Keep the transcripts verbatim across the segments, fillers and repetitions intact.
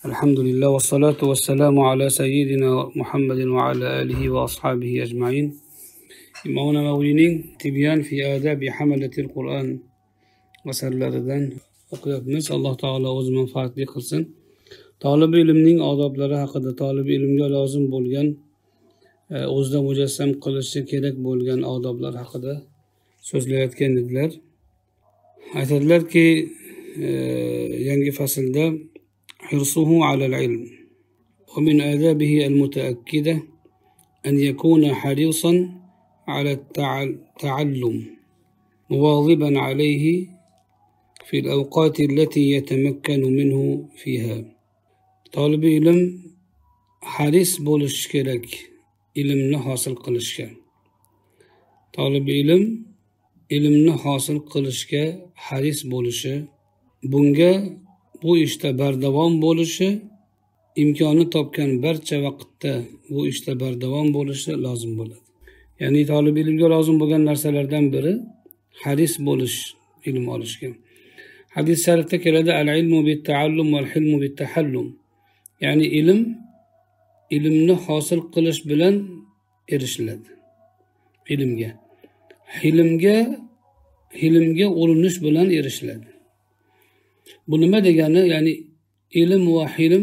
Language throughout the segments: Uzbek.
الحمد لله والصلاة والسلام على سيدنا محمد وعلى آله وأصحابه أجمعين. إمامنا مولين تبيان في آداب حملة القرآن وسرلردن o'qiyapmiz. Alloh taolo o'z manfaatli qilsin. Talib ilmning odoblari haqida, talib ilmga lozim bo'lgan, o'zida mujassam qilishi kerak bo'lgan odoblar haqida so'zlayotgan edilar. Aytadilarki, yangi faslda حرصه على العلم ومن آدابه المتأكدة أن يكون حريصا على التعلم مواظبا عليه في الأوقات التي يتمكن منه فيها. طالب علم حريص بولش kerak ilmni hosil qilishga. Talib ilm ilmni hosil qilishga haris bo'lishi, bunga bu ishda bardavom bo'lishi, imkoni topgan barcha vaqtda bu ishda bardavom bo'lishi lozim bo'ladi. Ya'ni talib ilmga lozim bo'lgan narsalardan biri haris bo'lish ilm olishga. Hadis sharifda keladi: al-ilmu bit-ta'allum wal-hilmu bit-tahallum. Ya'ni ilm ilmni hosil qilish bilan erishiladi. Ilmga, hilmga, hilmga urinish bilan erishiladi. Bu nima degani? Ya'ni ilm va hilm,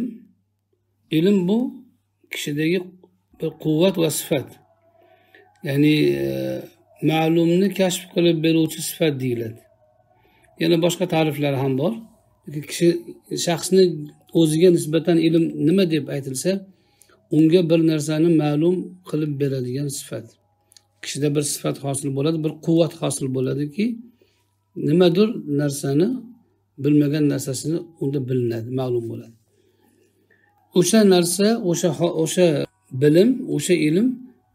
ilm bu kishidagi bir quvvat va sifat. Ya'ni e, ma'lumni kashf qilib beruvchi sifat deyiladi. Yana boshqa ta'riflar ham bor. Kishi shaxsni o'ziga nisbatan ilm nima deb aytilsa, unga bir narsani ma'lum qilib beradigan sifat. Kishida bir sifat hosil bo'ladi, bir quvvat hosil bo'ladiki, nimadir narsani, bilmagan narsasini unda bilinadi, ma'lum bo'ladi. O'sha narsa, o'sha o'sha bilim, o'sha ilm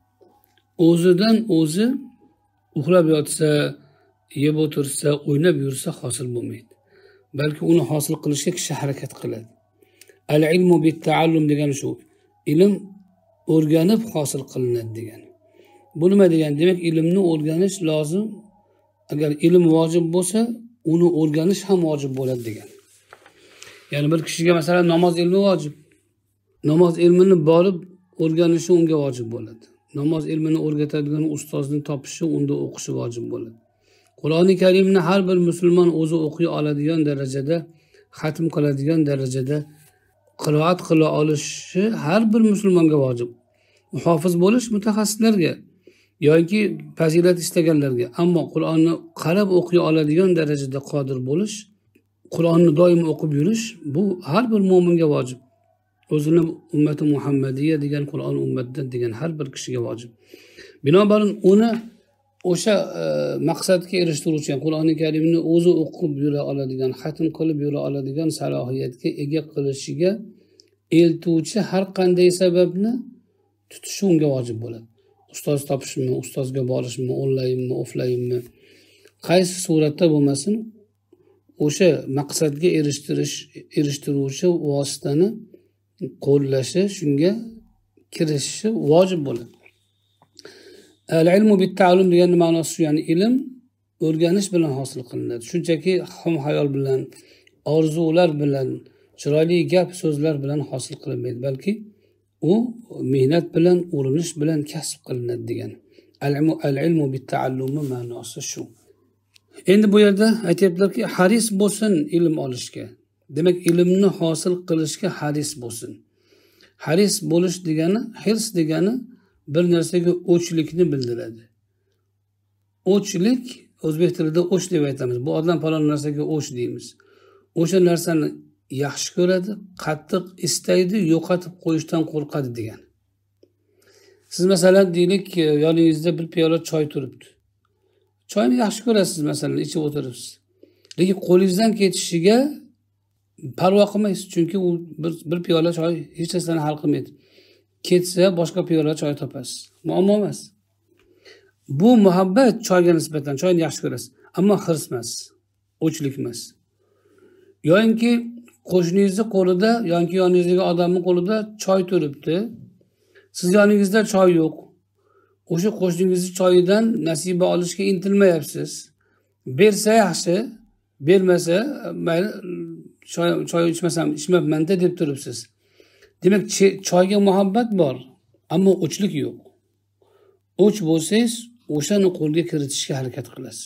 o'zidan o'zi uxlab yotsa, yeb o'tirsa, o'ynab yursa hosil bo'lmaydi. Balki uni hosil qilishga kishi harakat qiladi. Al-ilmu bit-ta'allum degani shu. Ilm o'rganib hosil qilinadi degani. Bu nima degani? Demak, ilmni o'rganish lozim. Agar ilm vojib bo'lsa, uni o'rganish ham vojib bo'ladi degan. Ya'ni bir kishiga masalan namoz ilmi vojib. Namoz ilmini borib o'rganishi unga vojib bo'ladi. Namoz ilmini o'rgatadigan ustozni topishi, unda o'qishi vojib bo'ladi. Qur'oni Karimni har bir musulmon o'zi o'qiy oladigan darajada, xatm qiladigan darajada qiroat qila olishi har bir musulmonga vojib. Muhofiz bo'lish mutaxassislarga yoki fazilat istaganlarga, ammo Qur'onni qarab o'qiy oladigan darajada qodir bo'lish, Qur'onni doim o'qib yurish, bu har bir mu'minga vojib. O'zini ummati Muhammadiya degan Qur'on ummatidan degan har bir kishiga vojib. Binobarin uni o'sha e, maqsadga erishtiruvchi, Qur'oni Karimni o'zi o'qib yura oladigan, xatm qilib yura oladigan salohiyatga ega qilishiga eltuvchi har qanday sababni tutishi unga vojib bo'ladi. Ustoz topishmi, ustozga borishmi, onlaynmi, offlaynmi, qaysi suratda bo'lmasin, o'sha maqsadga erishtirish, erishtiruvchi vositani qo'llashi, shunga kirishishi vojib bo'ladi. Al-ilmu bit-ta'allum degan ma'nosi shu, ya'ni ilm o'rganish bilan hosil qilinadi. Shunchaki xom xayol bilan, orzular bilan, chiroyli gap so'zlar bilan hosil qilinmaydi, balki u mehnat bilan, urinish bilan kasb qilinadi degan. Al-ilmu bit-ta'allumi ma'nosi shu. Endi bu yerda aytayaplarki, haris bo'lsin ilm olishga. Demak, ilmni hosil qilishga haris bo'lsin. Haris bo'lish degani, hirs degani bir narsaga o'chlikni bildiradi. O'chlik o'zbek tilida o'ch deb aytamiz. Bu odam falon narsaga o'ch deymiz. O'sha narsani yaxshi ko'radi, qattiq istaydi, yo'qotib qo'yishdan qo'rqadi degan. Siz masalan deylik, yoningizda bir piyola choy turibdi. Choyni yaxshi ko'rasiz, masalan, ichib o'tiribsiz. Lekin qo'lingizdan ketishiga parvo qilmaysiz, chunki u bir, bir piyola choy hech narsani hal qilmaydi. Ketsa boshqa piyola choy topasiz. Muammo emas. Bu muhabbat choyga nisbatan, choyni yaxshi ko'rasiz, ammo hirs emas, o'chlik emas. Yo'inki qo'shningizni qo'lida yoki yoningizdagi odamning qo'lida choy turibdi. Siz yoningizda choy yo'q. O'sha qo'shningizning choyidan nasiba olishga intilmayapsiz. Bersa yaxshi, bermasa mayli choy choy ichmasam ichmayapman-da deb turibsiz. Demak, choyga muhabbat bor, ammo o'chlik yo'q. O'ch bo'lsangiz, o'shani qo'lga kiritishga harakat qilasiz.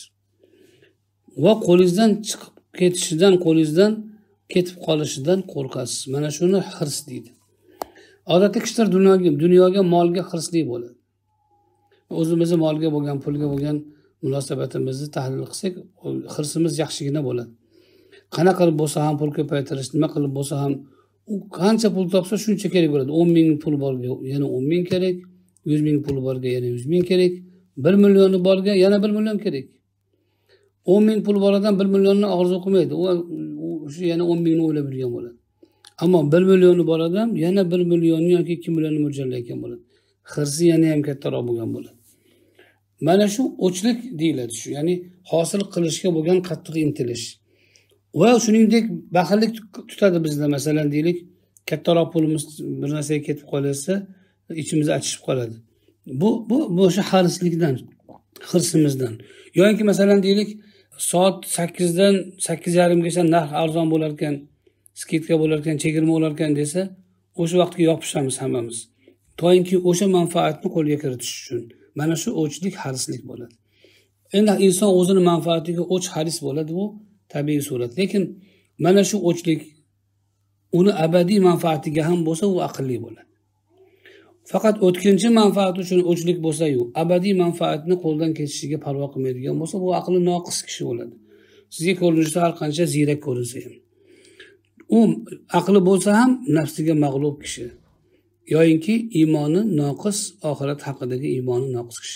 Va qo'lingizdan chiqib ketishidan, qo'lingizdan ketib qolishidan qo'rqasiz. Mana shuni hirs deydi. Odatda kishilar dunyoga, dunyoga, molga hirsli bo'ladi. O'zimizni molga bo'lgan, pulga bo'lgan munosabatimizni tahlil qilsak, hirsimiz yaxshigina bo'ladi. Qanaqa qilib bo'lsa ham pul ko'paytirish, nima qilib bo'lsa ham u qancha pul topsa shuncha kerak bo'ladi. o'n ming pul borga yana o'n ming kerak, yuz ming pul borga yana yuz ming kerak, bir million borga yana bir million kerak. o'n ming pul bor odam bir millionni orzu qilmaydi. U o'sha yana o'n mingni o'ylab yurgan bo'ladi. Ammo bir millioni bor odam yana bir millionni yoki ikki millionni mo'ljallayotgan bo'ladi. Hirsi yana ham kattaroq bo'lgan bo'ladi. Mana shu o'chlik deyiladi shu, ya'ni hosil qilishga bo'lgan qattiq intilish. Va shuningdek baxillik tutadi bizda, masalan deylik, kattaroq pulimiz bir narsaga ketib qolsa, ichimiz achishib qoladi. Bu bu bu o'sha hirslikdan, hirsimizdan. Yoki masalan deylik, soat sakkizdan sakkiz yarim gacha narx arzon bo'lar ekan, skitka bo'lar ekan, chegirma bo'lar ekan desa, o'sha vaqtga yopishamiz hammamiz. To'yinki o'sha manfaatni qo'lga kiritish uchun. Mana shu o'chlik, harislik bo'ladi. Endi inson o'zini manfaatiga o'ch haris bo'ladi, bu tabiiy surat. Lekin mana shu o'chlik uni abadiy manfaatiga ham bo'lsa, u aqlli bo'ladi. Faqat o'tkinchi manfaat uchun o'chlik bo'lsa-yu, abadiy manfaatni qo'ldan ketishiga parvo qilmaydigan bo'lsa, bu aqli noqis kishi bo'ladi. Sizga ko'rinishda har qancha ziyrak ko'rinsa ham. U aqli bo'lsa ham nafsiga mag'lub kishi. Yoyinki iymoni noqis, oxirat haqidagi iymoni noqis kishi.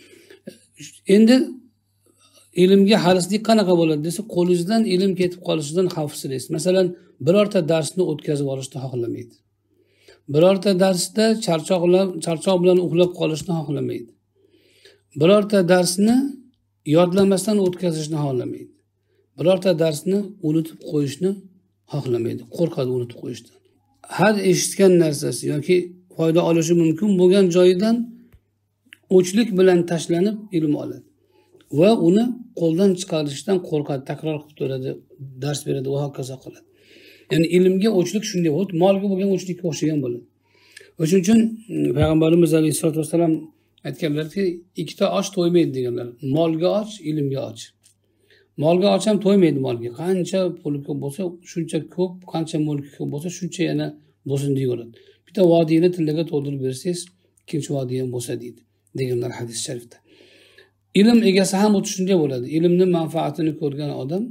Endi ilmga harislik qanaqa bo'ladi desa, qo'lingizdan ilm ketib qolishidan xavfsiraysiz. Masalan, birorta darsni o'tkazib olishni xohlamaydi. Birorta darsda charchoq bilan charchoq bilan uxlab qolishni xohlamaydi. Birorta darsni yodlamasdan o'tkazishni xohlamaydi. Birorta darsni unutib qo'yishni xohlamaydi. Qo'rqadi unutib qo'yishdan. Har eshitgan narsasi yoki foyda olishi mumkin bo'lgan joyidan o'chlik bilan tashlanib ilm oladi. Va uni qo'ldan chiqarishdan qo'rqadi, takror qilib turadi, dars beradi va hokazo qiladi. Ya'ni ilmga o'chlik shunday bo'ladi, molga bo'lgan o'chlikka o'xshagan bo'ladi. O'shuning uchun payg'ambarimiz alayhisolatu vasallam aytganlarki, ikkita och to'ymaydi deganlar. Molga och, ilmga och. Molga och ham to'ymaydi molga. Qancha puli ko'p bo'lsa, shuncha ko'p, qancha mulki ko'p bo'lsa, shuncha yana bo'lsin deyaveradi. Bitta vodiyni tillaga to'ldirib bersangiz, ikkinchi vodiy ham bo'lsa deydi, deganlar hadis sharifda. Ilm egasi ham o'ti shunday bo'ladi. Ilmning manfaatini ko'rgan odam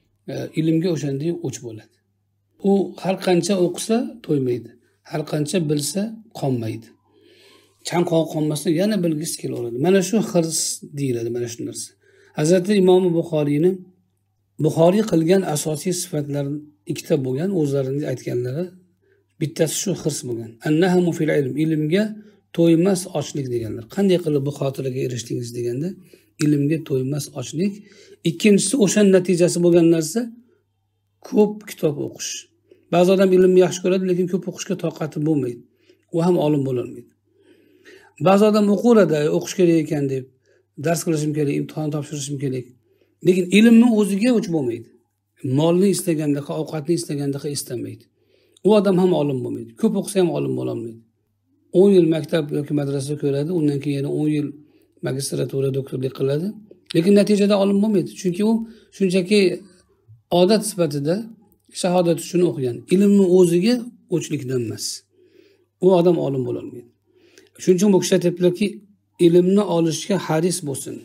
ilmga o'shanday o'ch bo'ladi. U har qancha o'qisa to'ymaydi. Har qancha bilsa qonmaydi. Chanqoq qonmasa yana bilgisi kelaveradi. Mana shu hirs deyiladi, mana shu narsa. Hazrati Imom Buxoriyni Buxoriy qilgan asosiy sifatlar ikkita bo'lgan, o'zlarining aytganlari. Bittasi shu hirs bo'lgan. Annahu fil ilm, ilmga to'ymas ochlik deganlar. Qanday qilib bu xotiraga erishdingiz deganda, ilmga to'ymas ochlik. Ikkinchisi o'sha natijasi bo'lgan narsa ko'p kitob o'qish. Ba'zi odam ilmni yaxshi ko'radi, lekin ko'p o'qishga toqati bo'lmaydi. U ham olim bo'la olmaydi. Ba'zi odam o'qiradi, o'qish kerak ekan deb, dars qilishim kerak, imtihon topshirishim kerak. Lekin ilmni o'ziga o'ch bo'lmaydi. Molni istagandaqa, ovqatni istagandaqa istamaydi. U odam ham olim bo'lmaydi. Ko'p o'qisa ham olim bo'la olmaydi. o'n yil maktab yoki madrasa ko'radi, undan keyin yana o'n yil magistratura, doktorlik qiladi, lekin natijada olim bo'lmaydi. Chunki u shunchaki odat sifatida shahodat uchun o'qigan. Ilmni o'ziga o'chlikdan emas. U odam olim bo'la olmaydi. Shuning uchun bu kishi aytibdilarki, ilmni olishga haris bo'lsin.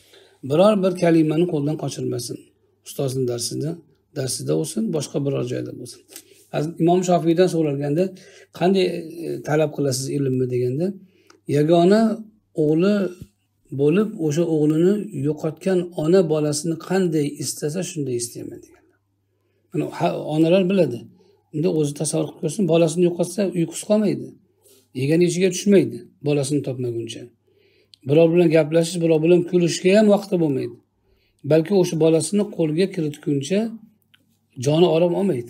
Biror bir kalimani qo'ldan qochirmasin. Ustozning darsida, darsida bo'lsin, boshqa biror joyda bo'lsin. Imom Shofiydan so'ralganda, qanday talab qilasiz ilmni deganda, yagona o'g'li bo'lib, o'sha o'g'lini yo'qotgan ona bolasini qanday istasa shunday istayman deganlar. Mana onalar biladi. Unda o'zi tasavvur qilib ko'rsin, bolasini yo'qotsa uyqusi qolmaydi. Yegan ishiga tushmaydi, bolasini topmaguncha. Birov bilan gaplashish, birov bilan kulishga ham vaqti bo'lmaydi. Balki o'sha bolasini qo'lga kiritguncha joni orom olmaydi.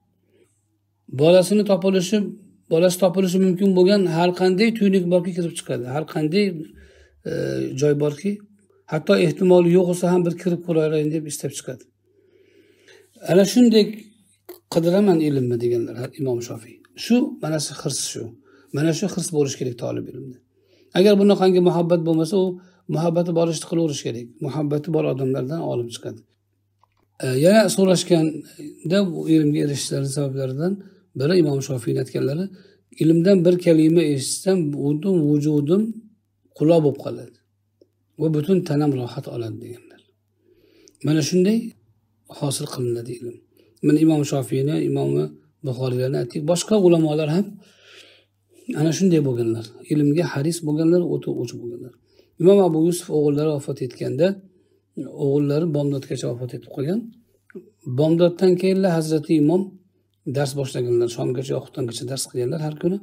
Bolasini topilishi, bolasi topilishi mumkin bo'lgan har qanday tuylik borki kirib chiqadi. Har qanday e, joy borki, hatto ehtimoli yo'q bo'lsa ham bir kirib ko'rayin deb istab chiqadi. Ana shunday qidiraman ilmni deganlar Imom Shofiy. Shu mana shu hirs shu. Mana shu hirs bo'lish kerak talab ilmda. Agar bunaqangi muhabbat bo'lmasa, u muhabbati bor ishni qilaverish kerak. Muhabbati bor odamlardan olim chiqadi. E, yana so'rashganda bu ilmga erishishlarining sabablaridan biri Imom Shofiyning aytganlari, ilmdan bir kalima eshitsam, butun vujudim quloq bo'lib qoladi va butun tanam rohat oladi deganlar. Mana shunday hosil qilinadi ilm. Mana Imom Shofiyni, Imom Buxoriylarni aytdik, boshqa ulamolar ham ana shunday bo'lganlar. Ilmga haris bo'lganlar, o'ta o'ch bo'lganlar. Imom Abu Yusuf o'g'illari vafot etganda, o'g'illari Bomdodgacha vafot etib qolgan. Bomdoddan keyin Hazrati Imom dars boshlaganlar, shomgacha yoxutongacha dars qilganlar har kuni.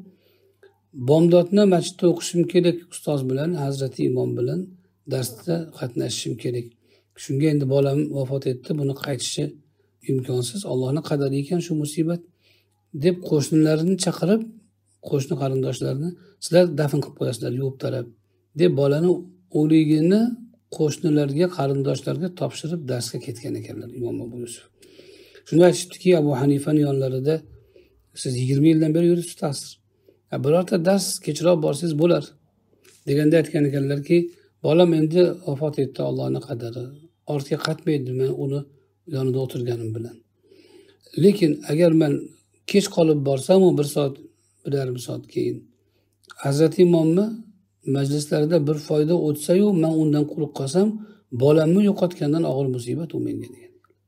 Bomdodni masjidda o'qishim kerak, ustoz bilan, Hazrati Imom bilan darsda qatnashishim kerak. Shunga endi bolam vafot etdi, buni qaytishi imkonsiz. Allohning qadari ekan shu musibat deb qo'shnilarini chaqirib, qo'shni qarindoshlarini sizlar dafn qilib qo'yasizlar, yuvib tarab deb bolani o'ligini qo'shnilarga, qarindoshlarga topshirib darsga ketgan ekanlar Imom Abu Yusuf. Shunda aytishibdiki, Abu Hanifaning yonlarida siz yigirma yildan beri yuribsiz ta'sir. Birorta dars kechroq borsangiz bo'lar deganda aytgan ekanlarki, bolam endi vafot etdi, Allohning qadari. Ortga qaytmaydi men uni yonida o'tirganim bilan. Lekin agar men kech qolib borsam, u bir soat, bir yarim soat keyin Hazrati Imomni majlislarida bir foyda o'tsa-yu, men undan quruq qolsam, bolamni yo'qotgandan og'ir musibat u menga degan.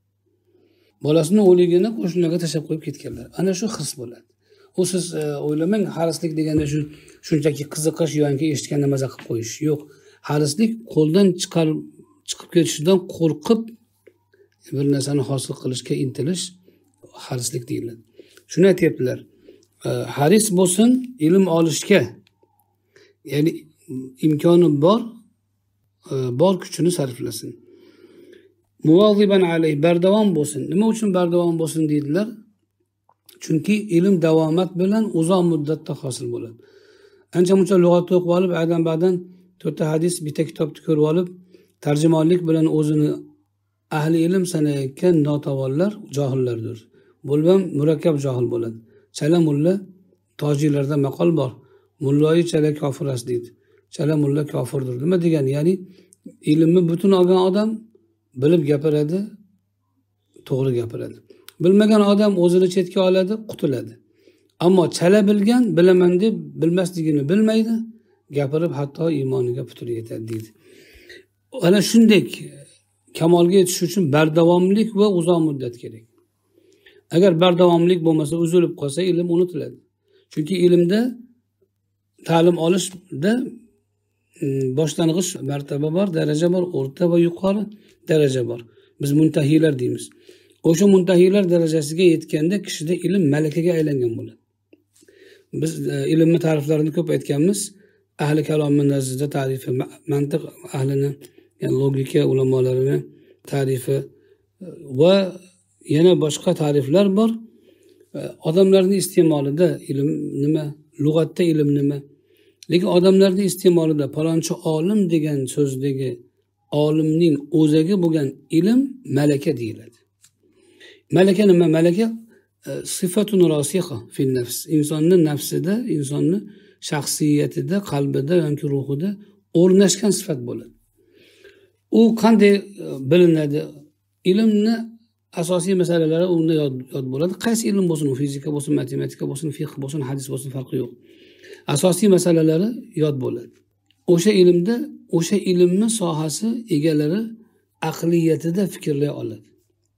Bolasini o'ligini qo'shnilarga tashlab qo'yib ketganlar. Ana shu hirs bo'ladi. U siz e, o'ylamang, harislik deganda shu shunchaki qiziqish yoki eshitganda maza qilib qo'yish. Yo'q. Harislik qo'ldan chiqar chiqib ketishidan qo'rqib bir narsani hosil qilishga intilish harislik deyiladi. Shuni aytibdilar. E, haris bo'lsin ilm olishga. Ya'ni imkoni bor, e, bor kuchini sarflasin. Muvaziban alayh, bardavom bo'lsin. Nima uchun bardavom bo'lsin deydilar? Chunki ilm davomat bilan uzoq muddatda hosil bo'ladi. Ancha-muncha lug'at o'qib olib, aydan-badan to'rtta hadis, bitta kitobni ko'rib olib, tarjimonlik bilan o'zini ahli ilm sanayotgan notavonlar johillardir. Bo'lmam murakkab johil bo'ladi. Chala mulla, tojiklarda maqol bor. Mulloyi chala kofir as deydi. Chala mulla kofirdir. Nima degani? Ya'ni ilmni butun olgan odam bilib gapiradi, to'g'ri gapiradi. Bilmagan odam o'zini chetga oladi, qutuladi. Ammo chala bilgan, bilaman deb bilmasligini bilmaydi, gapirib hatto iymoniga putur yetadi deydi. Ana shunday kamolga yetish uchun bardavomlik va uzoq muddat kerak. Agar bardavomlik bo'lmasa, uzilib qolsa, ilm unutiladi. Chunki ilmda ta'lim olishda boshlang'ich martaba bor, daraja bor, o'rta va yuqori daraja bor. Biz muntahiylar deymiz. O'sha muntahiylar darajasiga yetganda kishida ilm malakaga aylangan bo'ladi. Biz e, ilmni ta'riflarini ko'p aytganmiz. Ahli kalomning nazdida ta'rifi, mantiq ahlini, ya'ni logika ulamolarining ta'rifi va yana boshqa ta'riflar bor. Odamlarning iste'molida ilm nima, lug'atda ilm nima? Lekin odamlarning iste'molida palonchi olim degan so'zdagi olimning o'zagi bo'lgan ilm malaka deyiladi. Malaka nima? Malaka sifatun rosixa fil nafs. Insonning nafsida, insonning shaxsiyatida, qalbida yoki ruhida o'rnashgan sifat bo'ladi. U qanday bilinadi? Ilmni asosiy masalalari unda yod, yod bo'ladi. Qaysi ilm bo'lsin, u fizika bo'lsin, matematika bo'lsin, fiqh bo'lsin, hadis bo'lsin, farqi yo'q. Asosiy masalalari yod bo'ladi. O'sha ilmda, o'sha ilmning sohasi egalari aqliyatida fikrlay oladi.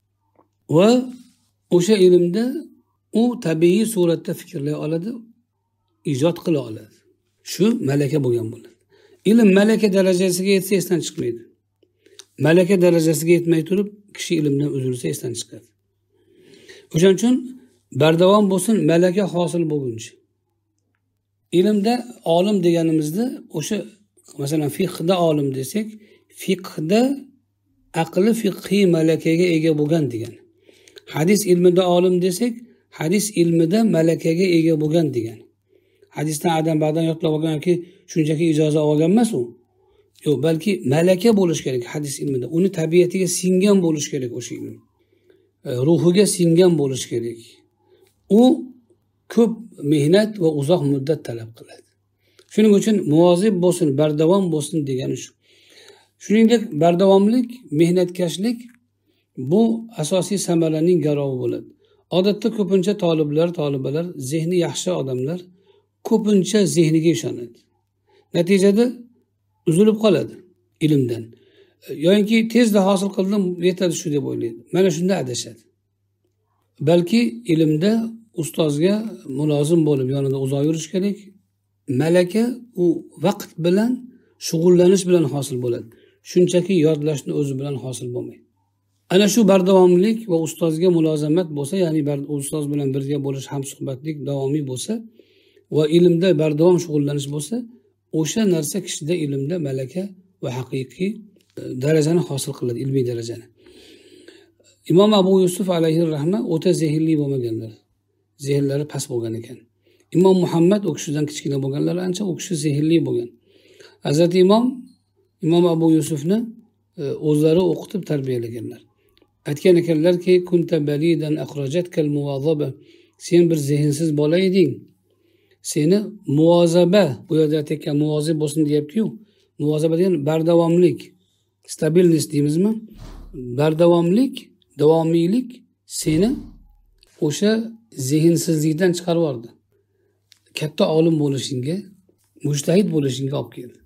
Va o'sha ilmda u tabiiy suratda fikrlay oladi, ijod qila oladi. Shu malaka bo'lgan bo'ladi. Ilm malaka darajasiga yetsa esdan chiqmaydi. Malaka darajasiga yetmay turib, kishi ilmdan uzilsa esdan chiqadi. O'shaning uchun bardavom bo'lsin, malaka hosil bo'lguncha. Ilmda olim deganimizda o'sha masalan fiqhda olim desak, fiqhda aqli fiqhiy malakaga ega bo'lgan degani. Hadis ilmida olim desak, hadis ilmida malakaga ega bo'lgan degani. Hadisdan adam-badan yodlab olgan yoki shunchaki ijozat olgan emas u. Yo'q, balki malaka bo'lish kerak hadis ilmida. Uni tabiatiga singgan bo'lish kerak o'sha ilm. ruhiga singgan bo'lishi kerak. U ko'p mehnat va uzoq muddat talab qiladi. Shuning uchun muvozib bo'lsin, bardavom bo'lsin degani shu. Shuningdek, bardavomlik, mehnatkashlik bu asosiy samaraning garovi bo'ladi. Odatda ko'pincha talablar, talabalar, zehni yaxshi odamlar ko'pincha zehniga ishonadi. Natijada uzilib qoladi ilmdan. Yo'inki tezda hosil qildim, yetadi shu deb o'ylaydi. Mana shunda adashadi. Balki ilmda ustozga mulozim bo'lib yonida uzoq yurish kerak. Malaka u vaqt bilan shug'ullanish bilan hosil bo'ladi. Shunchaki yodlashni o'zi bilan hosil bo'lmaydi. Ana shu bardavomlik va ustozga mulozamat bo'lsa, ya'ni ustoz bilan birga bo'lish, hamsuhbatlik davomiy bo'lsa va ilmda bardavom shug'ullanish bo'lsa, o'sha narsa kishida ilmda malaka va haqiqiy darajani hosil qiladi, ilmiy darajani. Imom Abu Yusuf alayhi rahma o'ta zehnli bo'lmaganlar. Zehnlari past bo'lgan ekan. Imom Muhammad o kishidan kichkina bo'lganlar ancha, o kishi zehnli bo'lgan. Hazrat Imom Imom Abu Yusufni o'zlari o'qitib tarbiyalaganlar. Aytgan ekanlarki, kunta balidan akhrajatkal muvozaba. Sen bir zehnsiz bola eding. Seni muvozaba, bu yerda aytgan muvozib bo'lsin deyapti-yu. Muvozaba degani bardavomlik, stabilность deymizmi? Bardavomlik, davomiylik seni o'sha zehnsizlikdan chiqarib yubordi. Katta olim bo'lishingga, mujtahid bo'lishingga olib keldi.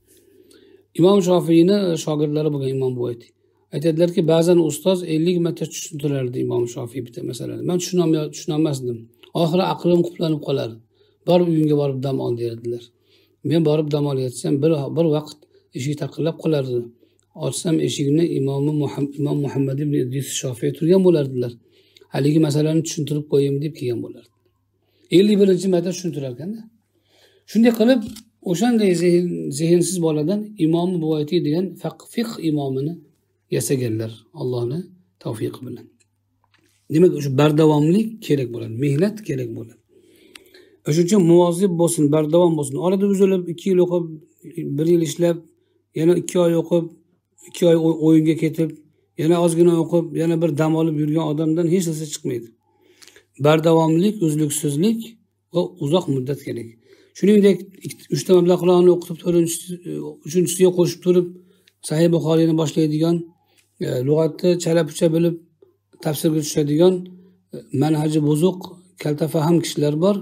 Imom Shofiyni shogirdlari bo'lgan Imom Buvayti aytadilarki, ba'zan ustoz ellik marta tushuntirardi Imom Shofiy bitta masalani. Men tushunolmasdim. Oxiri aqlim quplanib qolardi. Borib uyingga borib dam ol derdilar. Men borib dam olayotsam bir bir vaqt eshik taqillab qolardi. Ochsam eshikni Imom Muhammad Imom Muhammad ibn Idris Shofiy turgan bo'lardilar. Haligi masalani tushuntirib qo'yayim deb kelgan bo'lardi. ellik birinchi marta tushuntirar ekanda. Shunday qilib o'shanday zehnsiz boladan Imom Buvayti degan fiqh imomini yasaganlar Allohning tavfiqi bilan. Demak, o'sha bardavomlik kerak bo'ladi, mehnat kerak bo'ladi. O'shuning uchun muvozib bo'lsin, bardavom bo'lsin. Orada uzilib ikki yil o'qib, bir yil ishlab, yana ikki oy o'qib, ikki oy o'yinga ketib, yana ozgina o'qib, yana bir dam olib yurgan odamdan hech narsa chiqmaydi. Bardavomlik, uzluksizlik va uzoq muddat kerak. Shuningdek, uchta mablag' Qur'onni o'qitib, uchinchisiga qo'shib turib, Sahih Buxoriyni boshlaydigan, lug'atni chala-pucha bilib, tafsirga tushadigan, manhaji buzuq, kaltafaham kishilar bor.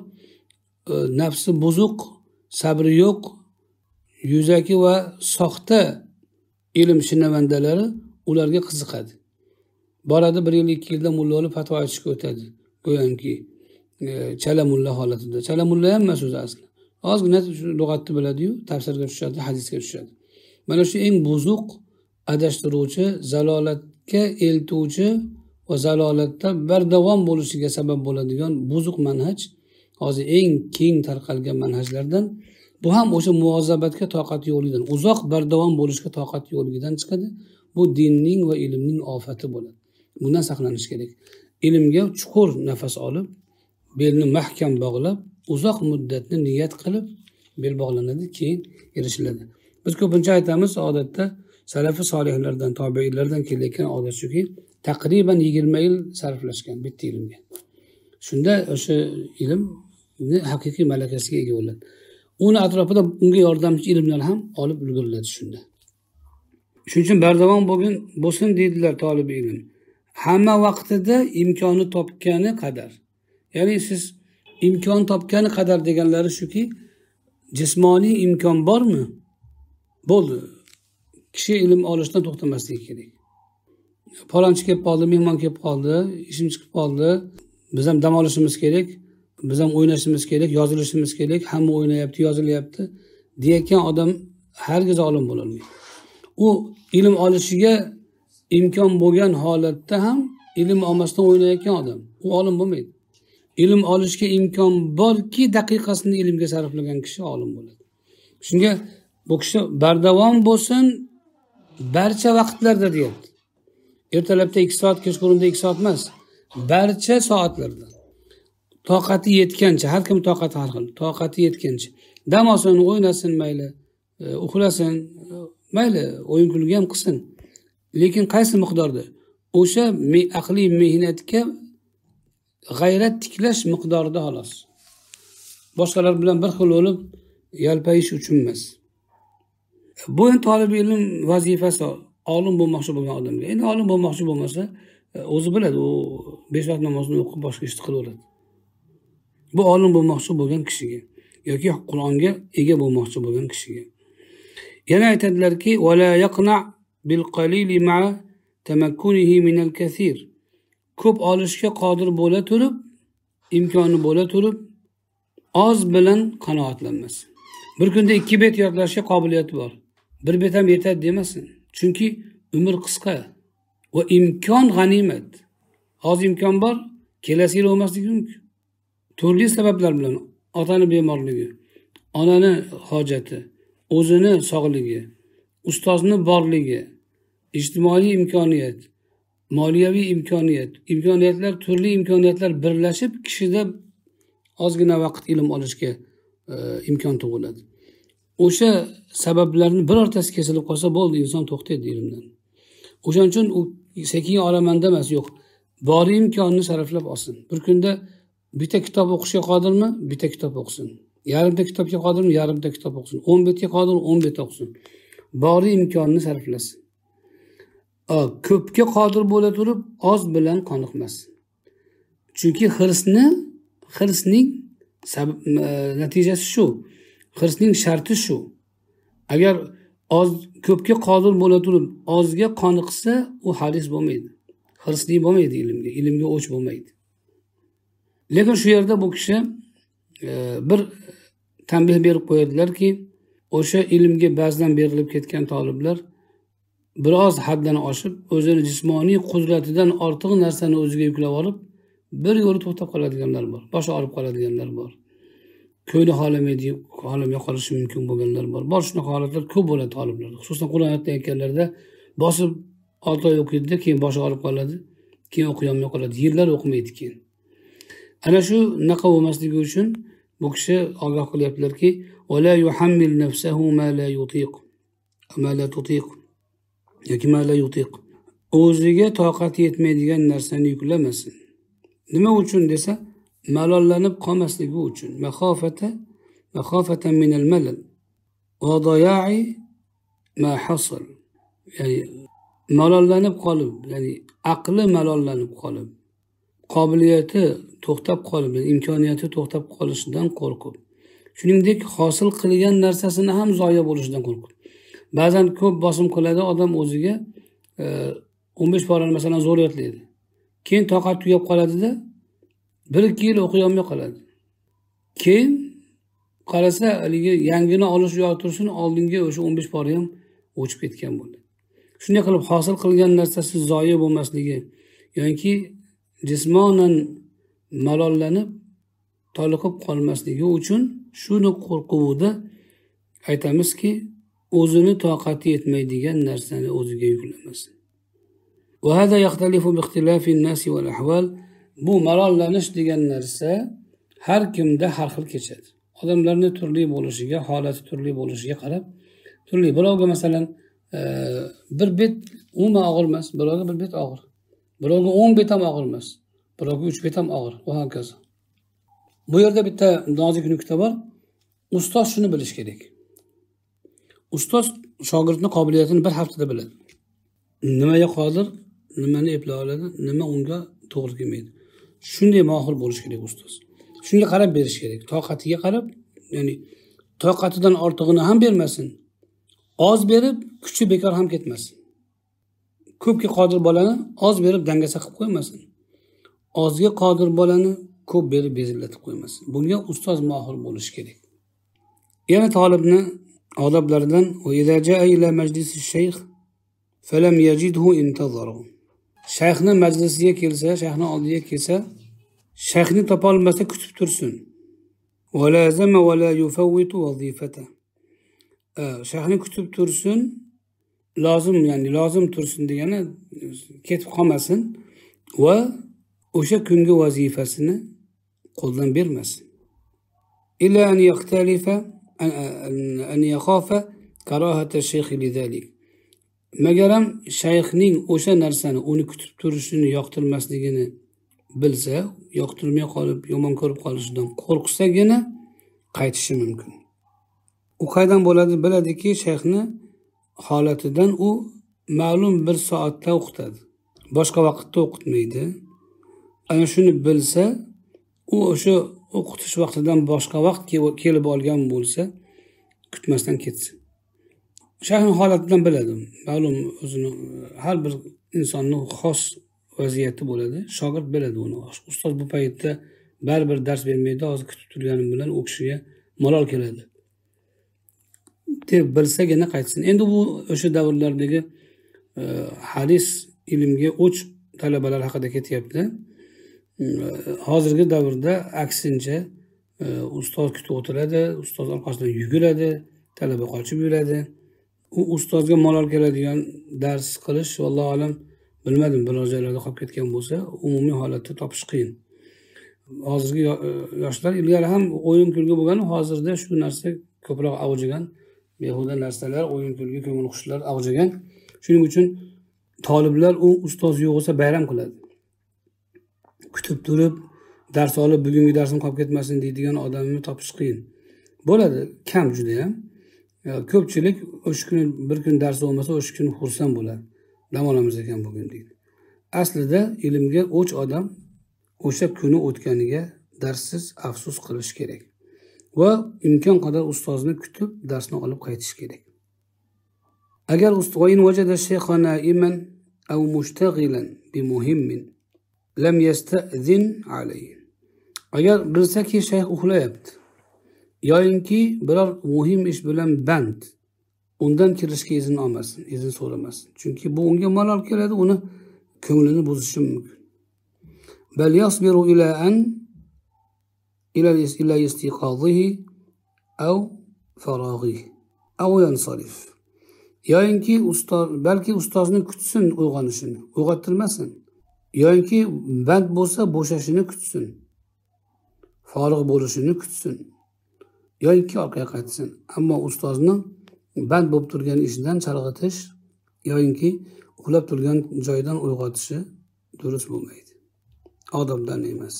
Nafsi buzuq, sabri yo'q, yuzaki va soxta ilm shinavandalari ularga qiziqadi. Boradi bir yil, ikki yilda mulla bo'lib fatvo aytishga o'tadi. Go'yoki chala mulla holatida. Chala mulla ham emas o'zi asli. Ozgina lug'atni biladi-yu, tafsirga tushadi, hadisga tushadi. Mana shu eng buzuq, adashtiruvchi, zalolatga eltuvchi va zalolatda bardavom bo'lishiga sabab bo'ladigan buzuq manhaj hozir eng keng tarqalgan manhajlardan. Bu ham o'sha muvozabatga toqat yo'lidan, uzoq bardavom bo'lishga toqat yo'lidan chiqadi. Bu dinning va ilmning ofati bo'ladi. Bundan saqlanish kerak. Ilmga chuqur nafas olib, belni mahkam bog'lab, uzoq muddatni niyat qilib bel bog'lanadi, keyin erishiladi. Biz ko'pincha aytamiz, odatda salafi solihlardan, tobiinlardan kelayotgan odat shuki, taqriban yigirma yil sarflashgan bitta ilmga. Shunda o'sha ilmni haqiqiy malakasiga ega bo'ladi. Uni atrofida unga yordamchi ilmlar ham olib ulguriladi shunda. Shuning uchun bardavom bo'lgan bo'lsin deydilar talab ilm. Hamma vaqtida imkonni topgani qadar. Ya'ni siz imkon topgani qadar deganlari shuki, jismoniy imkon bormi? Bo'ldi. Kishi ilm olishdan to'xtamasligi kerak. Palonchi kelib qoldi, mehmon kelib qoldi, ishim chiqib qoldi. Biz ham dam olishimiz kerak, biz ham o'ynashimiz kerak, yozilishimiz kerak, hamma o'ynayapti, yozilyapti deyotgan odam hargiz olim bo'la olmaydi. U ilm olishiga imkon bo'lgan holatda ham ilm olmasdan o'ynayotgan odam, u olim bo'lmaydi. Ilm olishga imkon borki, daqiqasini ilmga sarflagan kishi olim bo'ladi. Shunga bu kishi bardavom bo'lsin barcha vaqtlarda deyapti. Ertalabda ikki soat, kechqurunda ikki soat emas, barcha soatlarda. Toqati yetgancha, har kim toqati har xil, toqati yetgancha. Dam olsin, o'ynasin mayli, uxlasin, mayli, o'yin kulgi ham qilsin. Lekin qaysi miqdorda? o'sha aqliy mehnatga g'ayrat tiklash miqdorida xolos. Boshqalar bilan bir xil bo'lib yalpayish uchun emas. Bu endi talab ilm vazifasi, olim bo'lmoqchi bo'lgan odamga. Endi olim bo'lmoqchi bo'lmasa, o'zi biladi, u besh vaqt namozni o'qib boshqa ishni qilaveradi. Bu olim bo'lmoqchi bo'lgan kishiga yoki Qur'onga ega bo'lmoqchi bo'lgan kishiga. Yana aytadilarki, "Va la yaqna bil qalili ma'a tamakkunihi min al-kathir." Ko'p olishga qodir bo'la turib, imkoni bo'la turib, oz bilan qanoatlanmas. Bir kunda ikki bet yodlashga qobiliyati bor. Bir bet ham yetadi demasin. Chunki umr qisqa va imkon g'animat. Oz imkon bor, kelasi yil olmasligi mumkin. Turli sabablar bilan otani bemorligi, onani hojati, o'zini sog'ligi, ustozni borligi, ijtimoiy imkoniyat, moliyaviy imkoniyat, imkoniyatlar, turli imkoniyatlar birlashib kishida ozgina vaqt ilm olishga e, imkon tug'iladi. O'sha sabablarning birortasi kesilib qolsa bo'ldi, inson to'xtaydi ilmdan. O'shaning uchun u sekin olamanda emas, yo'q. Bor imkonni sarflab olsin. Bir kunda bitta kitob o'qishga qodirmi? Bitta kitob o'qisin. Yarimta kitobga qodirmi? Yarimta kitob o'qisin. o'n betga qodirmi? o'n bet o'qisin. Bor imkonni sarflasin. Ko'pga qodir bo'la turib, oz bilan qoniqmasin. Chunki hirsni, hirsning natijasi shu. Hirsning sharti shu. Agar oz ko'pga qodir bo'la turib, ozga qoniqsa, u haris bo'lmaydi. Hirsli bo'lmaydi ilmga, ilmga o'ch bo'lmaydi. Lekin shu yerda bu kishi e, bir tanbeh berib qo'yadilarki, o'sha ilmga ba'zan berilib ketgan talablar biroz haddan oshib, o'zini jismoniy qudratidan ortiq narsani o'ziga yuklab olib, bir yo'li to'xtab qoladiganlar bor. Boshi og'rib qoladiganlar bor. Ko'ngli xolamaydi, xolamay qolishi mumkin bo'lganlar bor. Bor shunaqa holatlar ko'p bo'ladi talablarda. Xususan Qur'on aytayotganlarda bosib olti oy o'qiydi, keyin boshi og'rib qoladi, keyin o'qiy olmay qoladi. Yillar o'qimaydi keyin. Ana shu naqa bo'lmasligi uchun bu kishi ogoh qilyaptilarki, "Va la yuhammil nafsahu ma la yutiq, ma la tutiq." yoki ma la yutiq. O'ziga toqat yetmaydigan narsani yuklamasin. Nima uchun desa, malollanib qolmasligi uchun. Maxofata, maxofatan min al-malal va daya'i ma hasal. Ya'ni malollanib qolib, ya'ni aqli malollanib qolib, qobiliyati to'xtab qolib, imkoniyati to'xtab qolishidan qo'rqib, shuningdek hosil qilgan narsasini ham zoya bo'lishidan qo'rqib. Ba'zan ko'p bosim qiladi odam o'ziga, o'n besh porani masalan zo'r yodlaydi. Keyin toqat tugab qoladida bir ikki yil o'qiy olmay qoladi. Keyin qarasa, haligi yangini olish yo'q tursin, oldingi o'sha o'n besh pora ham o'chib ketgan bo'ladi. Shunday qilib hosil qilgan narsasi zoya bo'lmasligi yoki jismonan malollanib toliqib qolmasligi uchun shuni qo'rquvida aytamizki, o'zini toqati yetmaydigan narsani o'ziga yuklamasin. Va hada yaxtalifu bi ixtilafi an-nas wal ahwal. Bu malollanish degan narsa har kimda har xil kechadi. Odamlarning turli bo'lishiga, holati turli bo'lishiga qarab, turli. Birovga masalan bir bet umuman og'ir emas, birovga bir bet og'ir. Birovga o'n bet ham og'ir emas, birovga uch bet ham og'ir va hokazo. Bu yerda bitta nozik nuqta bor. Ustoz shuni bilish kerak. Ustoz shogirdning qobiliyatini bir haftada biladi. Nimaga qodir, nimani eplay oladi, nima unga to'g'ri kelmaydi. Shunday mohir bo'lish kerak ustoz. Shunga qarab berish kerak. Toqatiga qarab, ya'ni toqatidan ortig'ini ham bermasin. Oz berib, kuchi bekor ham ketmasin. Ko'pga qodir bolani oz berib dangasa qilib qo'ymasin. Ozga qodir bolani ko'p berib bezillatib qo'ymasin. Bunga ustoz mohir bo'lish kerak. Yana talibni odoblaridan va idza jaa ila majlisi shayx falam yajidhu intazara. Shayxning majlisiga kelsa, shayxning oldiga kelsa, shayxni topa olmasa kutib tursin. Va lazama va la yufawwitu vazifata. Shayxni kutib tursin, lozim, ya'ni lozim tursin degani ketib qolmasin va o'sha kungi vazifasini qo'ldan bermasin. Illa an yaqtalifa an yakhafa karahata shaykh lidalik. Magaram shayxning o'sha narsani uni kutib turishini yoqtirmasligini bilsa, yoqtirmay qolib, yomon ko'rib qolishidan qo'rqsagina qaytishi mumkin. U qaydan bo'ladi? Biladiki, shayxni holatidan u ma'lum bir soatda o'qitadi. Boshqa vaqtda o'qitmaydi. Ana shuni bilsa, u o'sha o'qitish vaqtidan boshqa vaqt kelib olgan bo'lsa, kutmasdan ketsin. Shayxning holatidan biladi. Ma'lum o'zini har bir insonning xos vaziyati bo'ladi. Shogird biladi uni. Ustoz bu paytda baribir dars bermaydi, hozir kutib turganim bilan u kishiga malol keladi deb bilsagina qaytsin. Endi bu o'sha davrlardagi e, hadis ilmga o'ch talabalar haqida ketyapti. E, hozirgi davrda aksincha e, ustoz kutib o'tiradi, ustoz orqasidan yuguradi, talaba qochib yuradi. U ustozga malol keladigan dars qilish, vallohu alam, bilmadim, biror joylarda qolib ketgan bo'lsa, umumiy holatda topish qiyin. Hozirgi yoshlar ilgari ham o'yin kulgi bo'lgan, hozirda shu narsa ko'proq avjigan. Behuda narsalar, o'yin kulgi, ko'ngil xushlar avjigan. Shuning uchun taliblar u ustoz yo'q bo'lsa bayram qiladi. Kutib turib, dars olib, bugungi darsim qolib ketmasin deydigan odamni topish qiyin. Bo'ladi, kam juda ham. Ko'pchilik o'sha kuni bir kun dars bo'lmasa, o'sha kuni xursand bo'ladi. Dam olamiz ekan bugun deydi. Aslida ilmga o'ch odam o'sha kuni o'tganiga darsiz afsus qilish kerak. Va imkon qadar ustozni kutib darsni olib qaytish kerak. Agar ustoz vajada shaykhan na'iman aw mushtaghilan bi muhimmin lam yasta'zin alayhi. Agar bilsaki shayx uxlayapti yoyinki biror muhim ish bilan band, undan kirishga izn olmasin, izn so'ramasin. Chunki bu unga malol keladi, uni ko'nglini buzishi mumkin. Bal yasbiru ila an ila ila istiqazihi aw faraghihi aw yansarif. Yoyinki ustoz, balki ustozni kutsin uyg'onishini, uyg'ottirmasin. Yoyinki band bo'lsa bo'shashini kutsin. Forig' bo'lishini kutsin. Yoyinki orqaga qaytsin. Ammo ustozni band bo'lib turgan ishdan chalg'itish yoyinki uxlab turgan joydan uyg'otishi durust bo'lmaydi. Odobdan emas.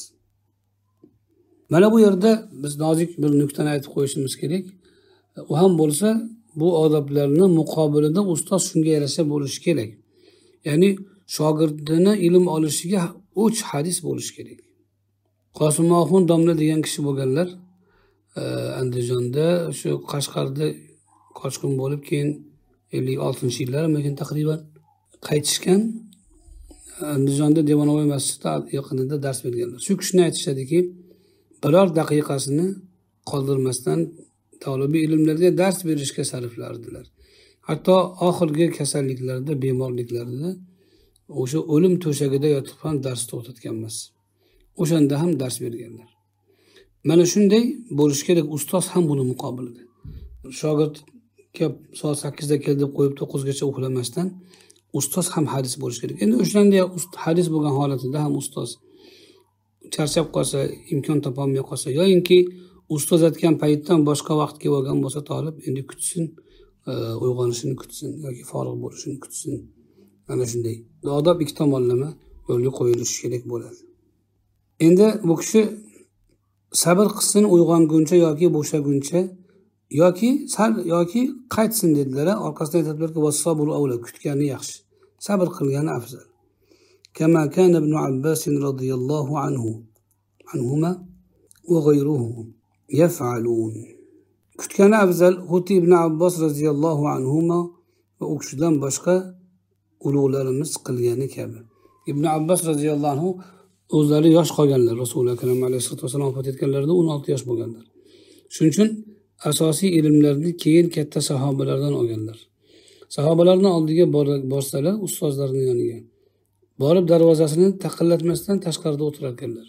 Mana bu yerda biz nozik bir nuqtani aytib qo'yishimiz kerak. U ham bo'lsa, bu odoblarni muqobilida ustoz shunga yarasha bo'lishi kerak. Ya'ni shogirdini ilm olishiga uch hadis bo'lishi kerak. Qosimoxon domla degan kishi bo'lganlar, Andijonda, shu Qashqarda qochqin bo'lib, keyin ellik oltinchi yillar lekin taqriban qaytishgan. Andijonda Devonovoy masjidi yaqinida dars berganlar. Shu kishini aytishadiki, biror daqiqasini qoldirmasdan tolibiy ilmlarga dars berishga sarflardilar. Hatto oxirgi kasalliklarda, bemorliklarda o'sha o'lim to'shagida yotib ham dars to'xtatgan emas. O'shanda ham dars berganlar. Mana shunday bo'lish kerak, ustoz ham buni muqobilida. Shogird kelib soat sakkizda kel deb qo'yib to'qqizgacha uxlamasdan ustoz ham hadis bo'lish kerak. Endi o'shanday hadis bo'lgan holatida ham ustoz charchab qolsa, imkon topolmay qolsa, yoyinki ustoz aytgan paytdan boshqa vaqtga bo'lgan bo'lsa, talib endi kutsin, uyg'onishini kutsin yoki forig' bo'lishini kutsin. Ana shunday odob ikki tomonlama yo'lga qo'yilishi kerak bo'ladi. Endi bu kishi sabr qilsin uyg'onguncha yoki bo'shaguncha yoki sal yoki qaytsin dedilar. Orqasidan aytadilarki, "Vas-sabru awla", kutgani yaxshi, sabr qilgani afzal. Kama kana ibn Abbas radhiyallohu anhu anhuma va ghayruhu yaf'alun. Kutgani afzal, xuddi ibn Abbos radhiyallohu anhuma va u kishidan boshqa ulug'larimiz qilgani kabi. Ibn Abbos radhiyallohu anhu o'zlari yosh qolganlar. Rasululloh akram alayhisolatu vasallam vafot etganlarida o'n olti yosh bo'lganlar. Shuning uchun asosiy ilmlarni keyin katta sahobalardan olganlar. Sahobalarning oldiga borsalar, ustozlarining yoniga borib darvozasini taqillatmasdan tashqarida o'tirar ekanlar.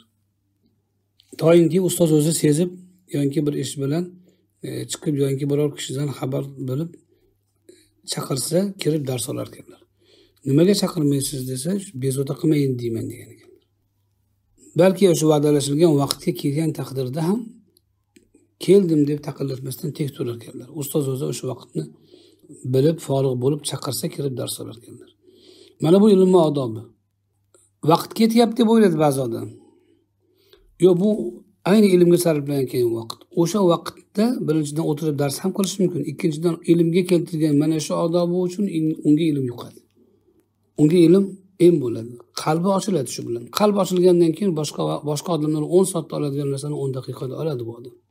Toyinki ustoz o'zi sezib yoki bir ish bilan e, chiqib yoki biror kishidan xabar bilib chaqirsa, kirib dars olar ekanlar. Nimaga chaqirmaysiz desa, bezovta qilmayin deyman degan ekan. Balki o'sha va'dalashilgan vaqtga kelgan taqdirda ham keldim deb taqillatmasdan tek turar ekanlar. Ustoz o'zi o'sha vaqtni bilib forig' bo'lib chaqirsa kirib dars olar ekanlar. Mana bu ilm odobi. Vaqt ketyapti deb o'yladi ba'zi odam. Yo, bu ayni ilmga sarflangan vaqt. O'sha vaqtda birinchidan o'tirib dars ham qilish mumkin. Ikkinchidan ilmga keltirgan mana shu odobi uchun unga ilm yuqadi. Unga ilm em bo'ladi. Qalbi ochiladi shu bilan. Qalb ochilgandan keyin boshqa boshqa odamlar o'n soatda oladigan narsani o'n daqiqada oladi bu odam.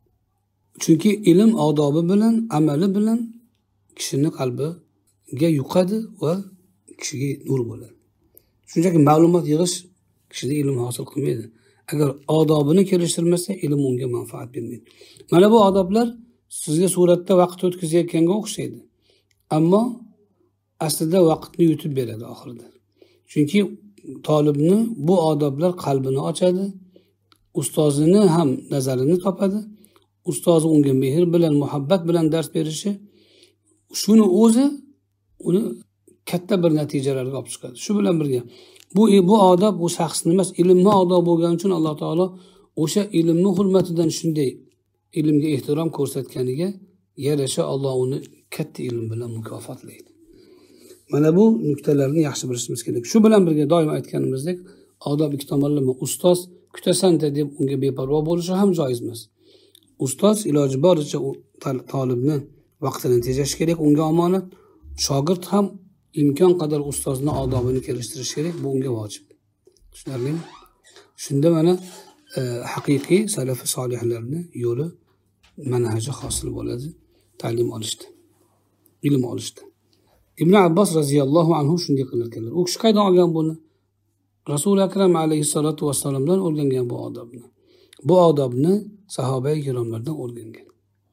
Chunki ilm odobi bilan, amali bilan kishining qalbiga yuqadi va kishiga nur bo'ladi. Shunchaki ma'lumot yig'ish kishida ilm hosil qilmaydi. Agar odobini kelishtirmasa, ilm unga manfaat bermaydi. Mana bu odoblar sizga suratda vaqt o'tkazayotganga o'xshaydi. Ammo aslida vaqtni yutib beradi oxirida. Chunki talibni bu odoblar qalbini ochadi, ustozini ham nazarini topadi. Ustozi unga mehr bilan, muhabbat bilan dars berishi shuni o'zi uni katta bir natijalarga olib chiqadi. Shu bilan birga bu bu odob bu shaxsning emas, ilmni odob bo'lgani uchun Alloh taolo o'sha ilmni hurmatidan shunday ilmga ehtirom ko'rsatganiga yarasha Alloh uni katta ilm bilan mukofotlaydi. Mana bu nuqtalarni yaxshi bilishimiz kerak. Shu bilan birga doim aytganimizdek, odob ikki tomonlama. Ustoz kutasan-da deb unga beparvo bo'lishi ham joiz emas. Ustoz iloji boricha talibni vaqtini tejash kerak, unga omonat. Shogird ham imkon qadar ustozning odobini kelishtirish kerak, bu unga vojib. Tushunarlimi? Shunda mana e, haqiqiy salafi solihlarning yo'li, manhaji hosil bo'ladi ta'lim olishda, ilm olishda. Ibn Abbos raziyallohu anhu shunday qilar ekanlar. U kishi qaydan olgan buni? Rasul akram alayhissalatu vassalomdan o'rgangan bu odobni. Bu odobni sahoba-i kiromlardan o'rgangan.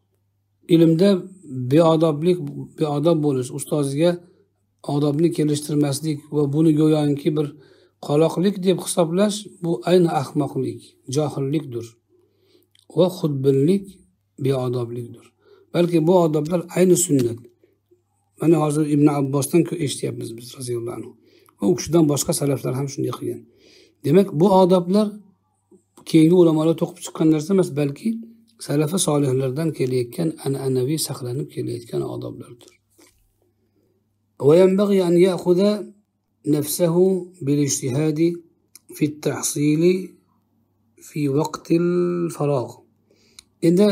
Ilmda beodoblik, beodob bo'lish, ustoziga odobni kelishtirmaslik va buni go'yoki bir qoloqlik deb hisoblash, bu ayni ahmoqlik, johillikdir va xudbinlik, beodoblikdir. Balki bu odoblar ayni sunnat. Mana hozir Ibn Abbosdan eshityapmiz biz raziyallohu anhu. Va u kishidan boshqa salaflar ham shunday qilgan. Demak, bu odoblar keyingi ulamolar to'qib chiqqan narsa emas, balki salafi solihlardan kelayotgan an'anaviy saqlanib kelayotgan odoblardir. Va yanbaghi an ya'khudha nafsahu bil ijtihad fi at-tahsil fi vaqt al-faragh. Endi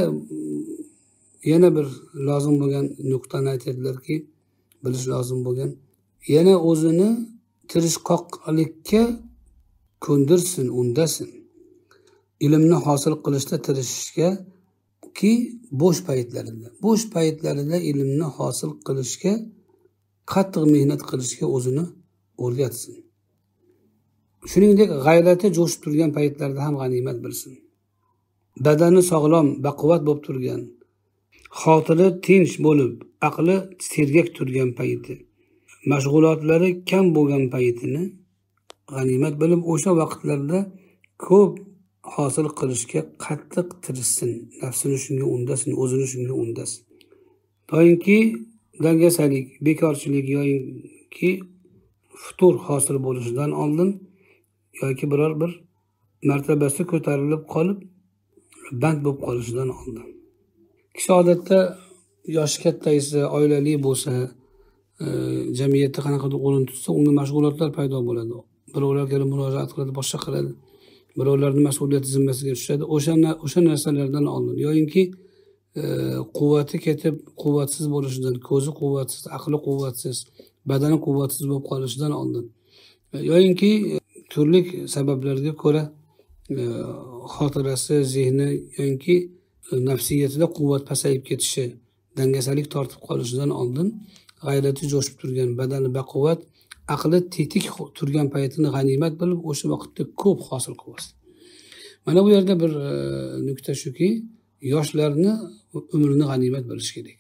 yana bir lozim bo'lgan nuqtani aytadilarki, bilish lozim bo'lgan, yana o'zini tirishqoqlikka ko'ndirsin, undasin. Ilmni hosil qilishda tirishishga ki bo'sh paytlarida, bo'sh paytlarida ilmni hosil qilishga qattiq mehnat qilishga o'zini o'rgatsin. Shuningdek, g'ayrati jo'shib turgan paytlarda ham g'animat bilsin. Badani sog'lom, baquvvat bo'lib turgan, xotiri tinch bo'lib, aqli sergak turgan payti, mashg'ulotlari kam bo'lgan paytini g'animat bilib, o'sha vaqtlarda ko'p hosil qilishga qattiq tirishsin, nafsini shunga undasin, o'zini shunga undasin. Doimki dangasalik, bekorchilik yoki futur hosil bo'lishidan oldin yoki biror bir martabasi ko'tarilib qolib band bo'lib qolishidan oldin. Kishi odatda yoshi kattaysa, oilali bo'lsa, e, jamiyatda qanaqadir o'rin tutsa, unga mashg'ulotlar paydo bo'ladi. Birovlar kelib murojaat qiladi, boshqa qiladi. Birovlarning mas'uliyati zimmasiga tushadi. O'sha o'sha narsalardan oldin yo'inki e, quvvati ketib, quvvatsiz bo'lishidan, ko'zi quvvatsiz, aqli quvvatsiz, badani quvvatsiz bo'lib qolishidan oldin yo'inki turli sabablarga ko'ra e, xotirasi, zehni yoki nafsiyatida quvvat pasayib ketishi, dangasalik tortib qolishidan oldin g'ayrati jo'shib turgan, badani baquvvat, aqli tetik turgan paytini g'animat bilib, o'sha vaqtda ko'p hosil qilsin. Mana bu yerda bir e, nuqta shuki, yoshlarni umrini g'animat bilish kerak.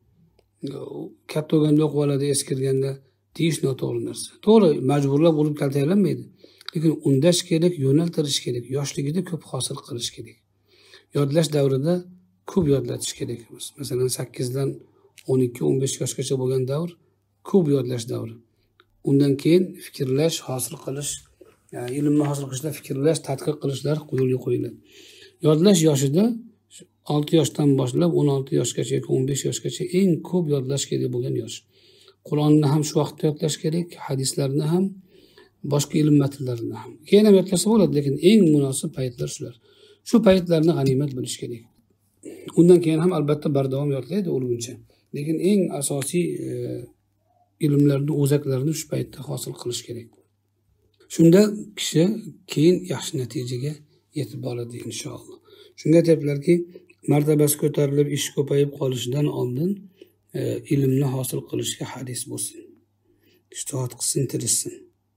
Katta bo'lganda o'qib oladi, eskirganda deyish noto'g'ri narsa. To'g'ri, majburlab urib kaltaklanmaydi. Lekin undash kerak, yo'naltirish kerak, yoshligida ko'p hosil qilish kerak. Yodlash davrida ko'p yodlatish kerak. Masalan, sakkizdan o'n ikki o'n besh yoshgacha bo'lgan davr ko'p yodlash davri. Undan keyin fikrlash, hosil qilish, yani ilmni hosil qilishda fikrlash, tadqiq qilishlar yo'lga qo'yiladi. Yodlash yoshida olti yoshdan boshlab o'n olti yoshgacha yoki o'n besh yoshgacha eng ko'p yodlash kerak bo'lgan yosh. Qur'onni ham shu vaqtda yodlash kerak, hadislarni ham, boshqa ilm matnlarini ham. Keyin ham yodlasa bo'ladi, lekin eng munosib paytlar shular. Shu paytlarni g'animat bilish kerak. Undan keyin ham albatta bardavom yodlaydi o'lguncha. Lekin eng asosiy e, ilmlarni, o'zaklarini shu paytda hosil qilish kerak. Shunda kishi keyin yaxshi natijaga yetib boradi inshaalloh. Shunga aytiblarki, martabasi ko'tarilib, ish ko'payib qolishidan oldin e, ilmni hosil qilishga hadis bo'lsin. Ijtihod qilsin, tirishsin.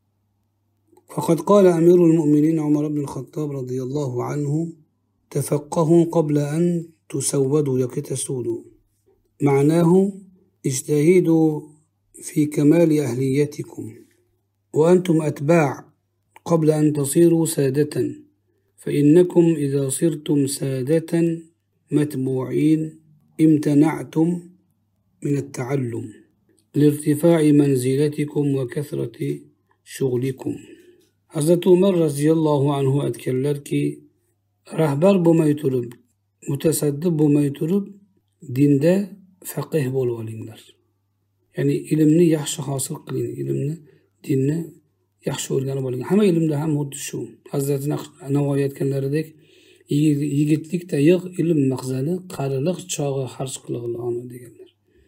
Faqat qala Amirul Mu'minin Umar ibn al-Khattab radhiyallohu anhu tafaqahu qabla an tusawwadu yakitasudu. Ma'nahu ijtahidu fi kamali ahliyatikum wa antum atba' qabla an tasiru sadatan. فإنكم إذا صرتم سادة متبوعين امتنعتم من التعلم لارتفاع منزلتكم وكثرة شغلكم. Hazrat Umar raziyallohu anhu aytganlarki, rahbar bo'lmay turib, mutasaddi bo'lmay turib, dinda faqih bo'lib olinglar. Ya'ni ilmni yaxshi hosil qiling, ilmni, dinni yaxshi o'rganib oling. Hamma ilmda ham xuddi shu. Hazrat Navoiy aytganlaridek, yigitlikda yo'q ilm maqsadi, qarilik chog'i harj qilig'iloni deganlar.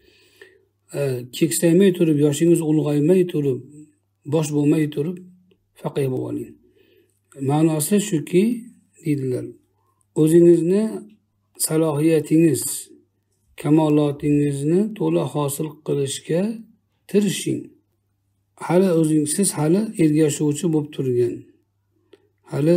Keksaymay turib, yoshingiz ulg'aymay turib, bosh bo'lmay turib, faqih bo'lib oling. Ma'nosi shuki, deydilar, o'zingizni salohiyatingiz, kamolotingizni to'la hosil qilishga tirishing. Hali o'zingiz siz hali ergashuvchi bo'lib turgan, hali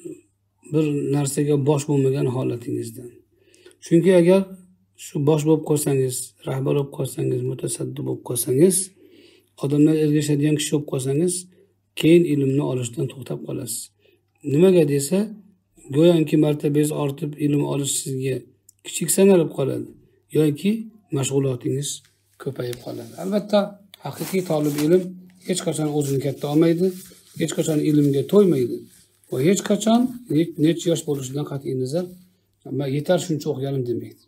bir narsaga bosh bo'lmagan holatingizdan. Chunki agar shu bosh bo'lib qolsangiz, rahbar bo'lib qolsangiz, mutasaddi bo'lib qolsangiz, odamlar ergashadigan kishi bo'lib qolsangiz, keyin ilmni olishdan to'xtab qolasiz. Nimaga desa, go'yoki martabangiz ortib ilm olish sizga kichik sanalib qoladi yoki mashg'ulotingiz ko'payib qoladi. Albatta, haqiqiy talib ilm hech qachon o'zini katta olmaydi, hech qachon ilmga to'ymaydi va hech qachon necha yosh bo'lishidan qat'iy nazar yetar shuncha o'qiganim demaydi.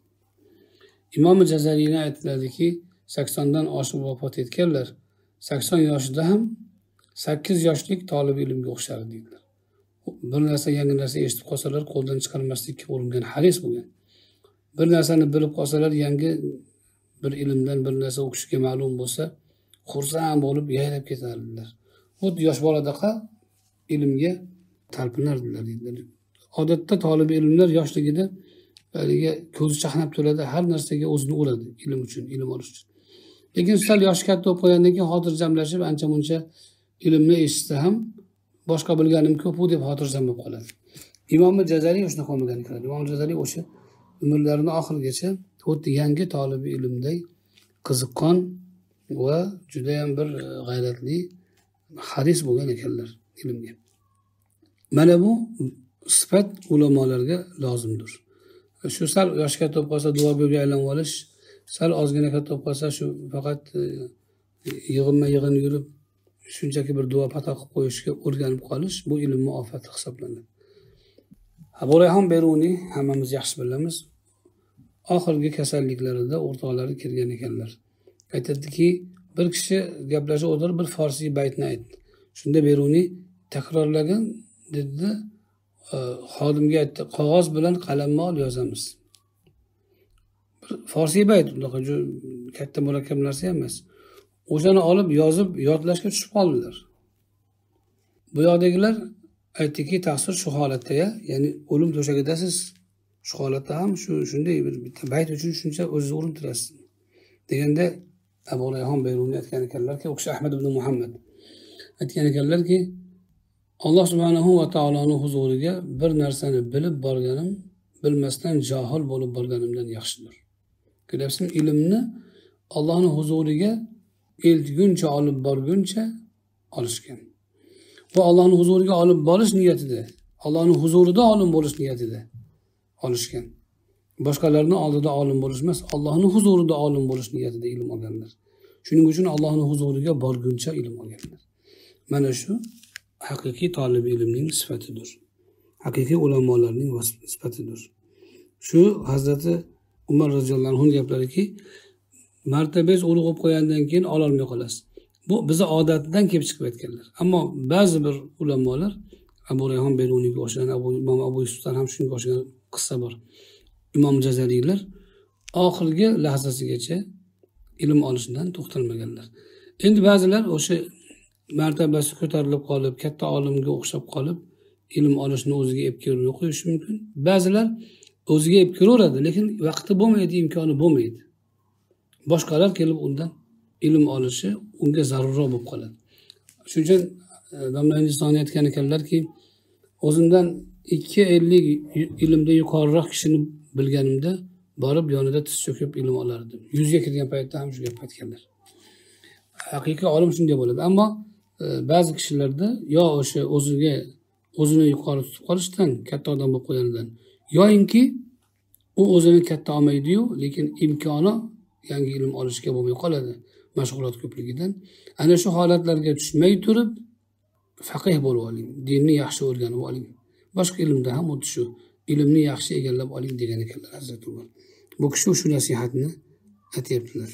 Imom Jazariyni aytiladiki, saksondan oshib vafot etganlar, sakson yoshida ham sakkiz yoshlik talib ilmga o'xshar deydilar. Bir narsa, yangi narsa eshitib qolsalar, qo'ldan chiqarmaslikka uringan, haris bo'lgan. Bir narsani bilib qolsalar, yangi bir ilmdan bir narsa o'qishga ma'lum bo'lsa, xursand bo'lib yayrab ketardilar. Xuddi yosh boladaqa ilmga talpinardilar deydilar. Odatda talib ilmlar yoshligida haliga ko'zi chaqnab turadi, har narsaga o'zini uradi ilm uchun, ilm olish uchun. Lekin sal yoshi katta bo'lib qolgandan keyin xotirjamlashib, ancha-muncha ilmni eshitsa ham boshqa bilganim ko'p-u deb xotirjam bo'lib qoladi. Imom Jazariy o'shani qolmagan ekan. Imom Jazariy o'sha umrlarining oxirigacha xuddi yangi talib ilmday qiziqqon va juda ham bir g'ayratli, haris bo'lgan ekanlar ilmga. Mana bu sifat ulamolarga lozimdir. Shu sal yoshi katta bo'lib qolsa duogo'ga aylanib olish, sal ozgina katta bo'lib qolsa shu faqat yig'inma-yig'in yurib shunchaki bir duo pato qilib qo'yishga o'rganib qolish bu ilmning ofati hisoblanadi. Abu Rayhon Beruniy hammamiz yaxshi bilamiz. Oxirgi kasalliklarida o'rtoqlari kirgan ekanlar. Aytadiki, bir kishi gaplashib o'tirib bir farsiy baytni aytdi. Shunda Beruniy takrorlagan dedi, xodimga aytdi, qog'oz bilan qalamni ol, yozamiz. Bir farsiy bayt, unaqa katta murakkab narsa emas. O'shani olib yozib yodlashga tushib qoldilar. Bu yoqdagilar aytdiki, taqsir shu holatda, ya, ya'ni o'lim to'shagidasiz. Shu holatda ham shu shunday bir bitta bayt uchun shuncha o'zingizni urintirasiz. Deganda Abu Rayhon Beruniy aytgan ekanlarki, o'sha Ahmad ibn Muhammad aytgan ekanlarki, Alloh subhanahu va taoloning huzuriga bir narsani bilib borganim, bilmasdan johil bo'lib borganimdan yaxshidir. Ko'ryapsizmi, ilmni Allohning huzuriga eltguncha olib borguncha olishgan. Va Allohning huzuriga olib borish niyatida, Allohning huzurida olim bo'lish niyatida olishgan. Boshqalarning oldida olim bo'lish emas, Allohning huzurida olim bo'lish niyatida ilm olganlar. Shuning uchun Allohning huzuriga borguncha ilm olganlar. Mana shu haqiqiy talib ilmning sifatidir. Haqiqiy ulamolarning sifatidir. Shu Hazrati Umar roziyallohu anhu gaplariki, martabangiz ulug' bo'lib qo'ygandan keyin ola olmay qolasiz. Bu bizni odatdan kelib chiqib aytganlar. Ammo ba'zi bir ulamolar, Abu Rayhon Beruniyga o'xshagan, Abu Imom Abu Yusufdan ham shunga o'xshagan qissa bor. Imom Jazariylar oxirgi lahzasigacha ilm olishdan to'xtalmaganlar. Endi ba'zilar o'sha martabasi ko'tarilib qolib, katta olimga o'xshab qolib, ilm olishni o'ziga ep kelib qo'yishi mumkin. Ba'zilar o'ziga ep kelaveradi, lekin vaqti bo'lmaydi, imkoni bo'lmaydi. Boshqalar kelib undan ilm olishi unga zarurroq bo'lib qoladi. Shuning uchun domla Hindistonda aytgan ekanlarki, o'zimdan ikki ellik ilmda yuqoriroq kishini bilganimda borib yonida tiz cho'kib ilm olardim. yuzga kirgan paytda ham shu gap aytganlar. Haqiqiy olim shunday bo'ladi. Ammo e, ba'zi kishilarda yo o'sha o'ziga o'zini yuqori tutib qolishdan, katta odam bo'lib qo'yganidan, yoinki u o'zini katta olmaydi-yu, lekin imkoni yangi ilm olishga bo'lmay qoladi, mashg'ulot ko'pligidan. Ana shu holatlarga tushmay turib, faqih bo'lib oling, dinni yaxshi o'rganib oling. Boshqa ilmda ham xuddi shu, ilmni yaxshi egallab oling degan ekanlar Hazrat Umar. Bu kishi shu nasihatni aytibdilar.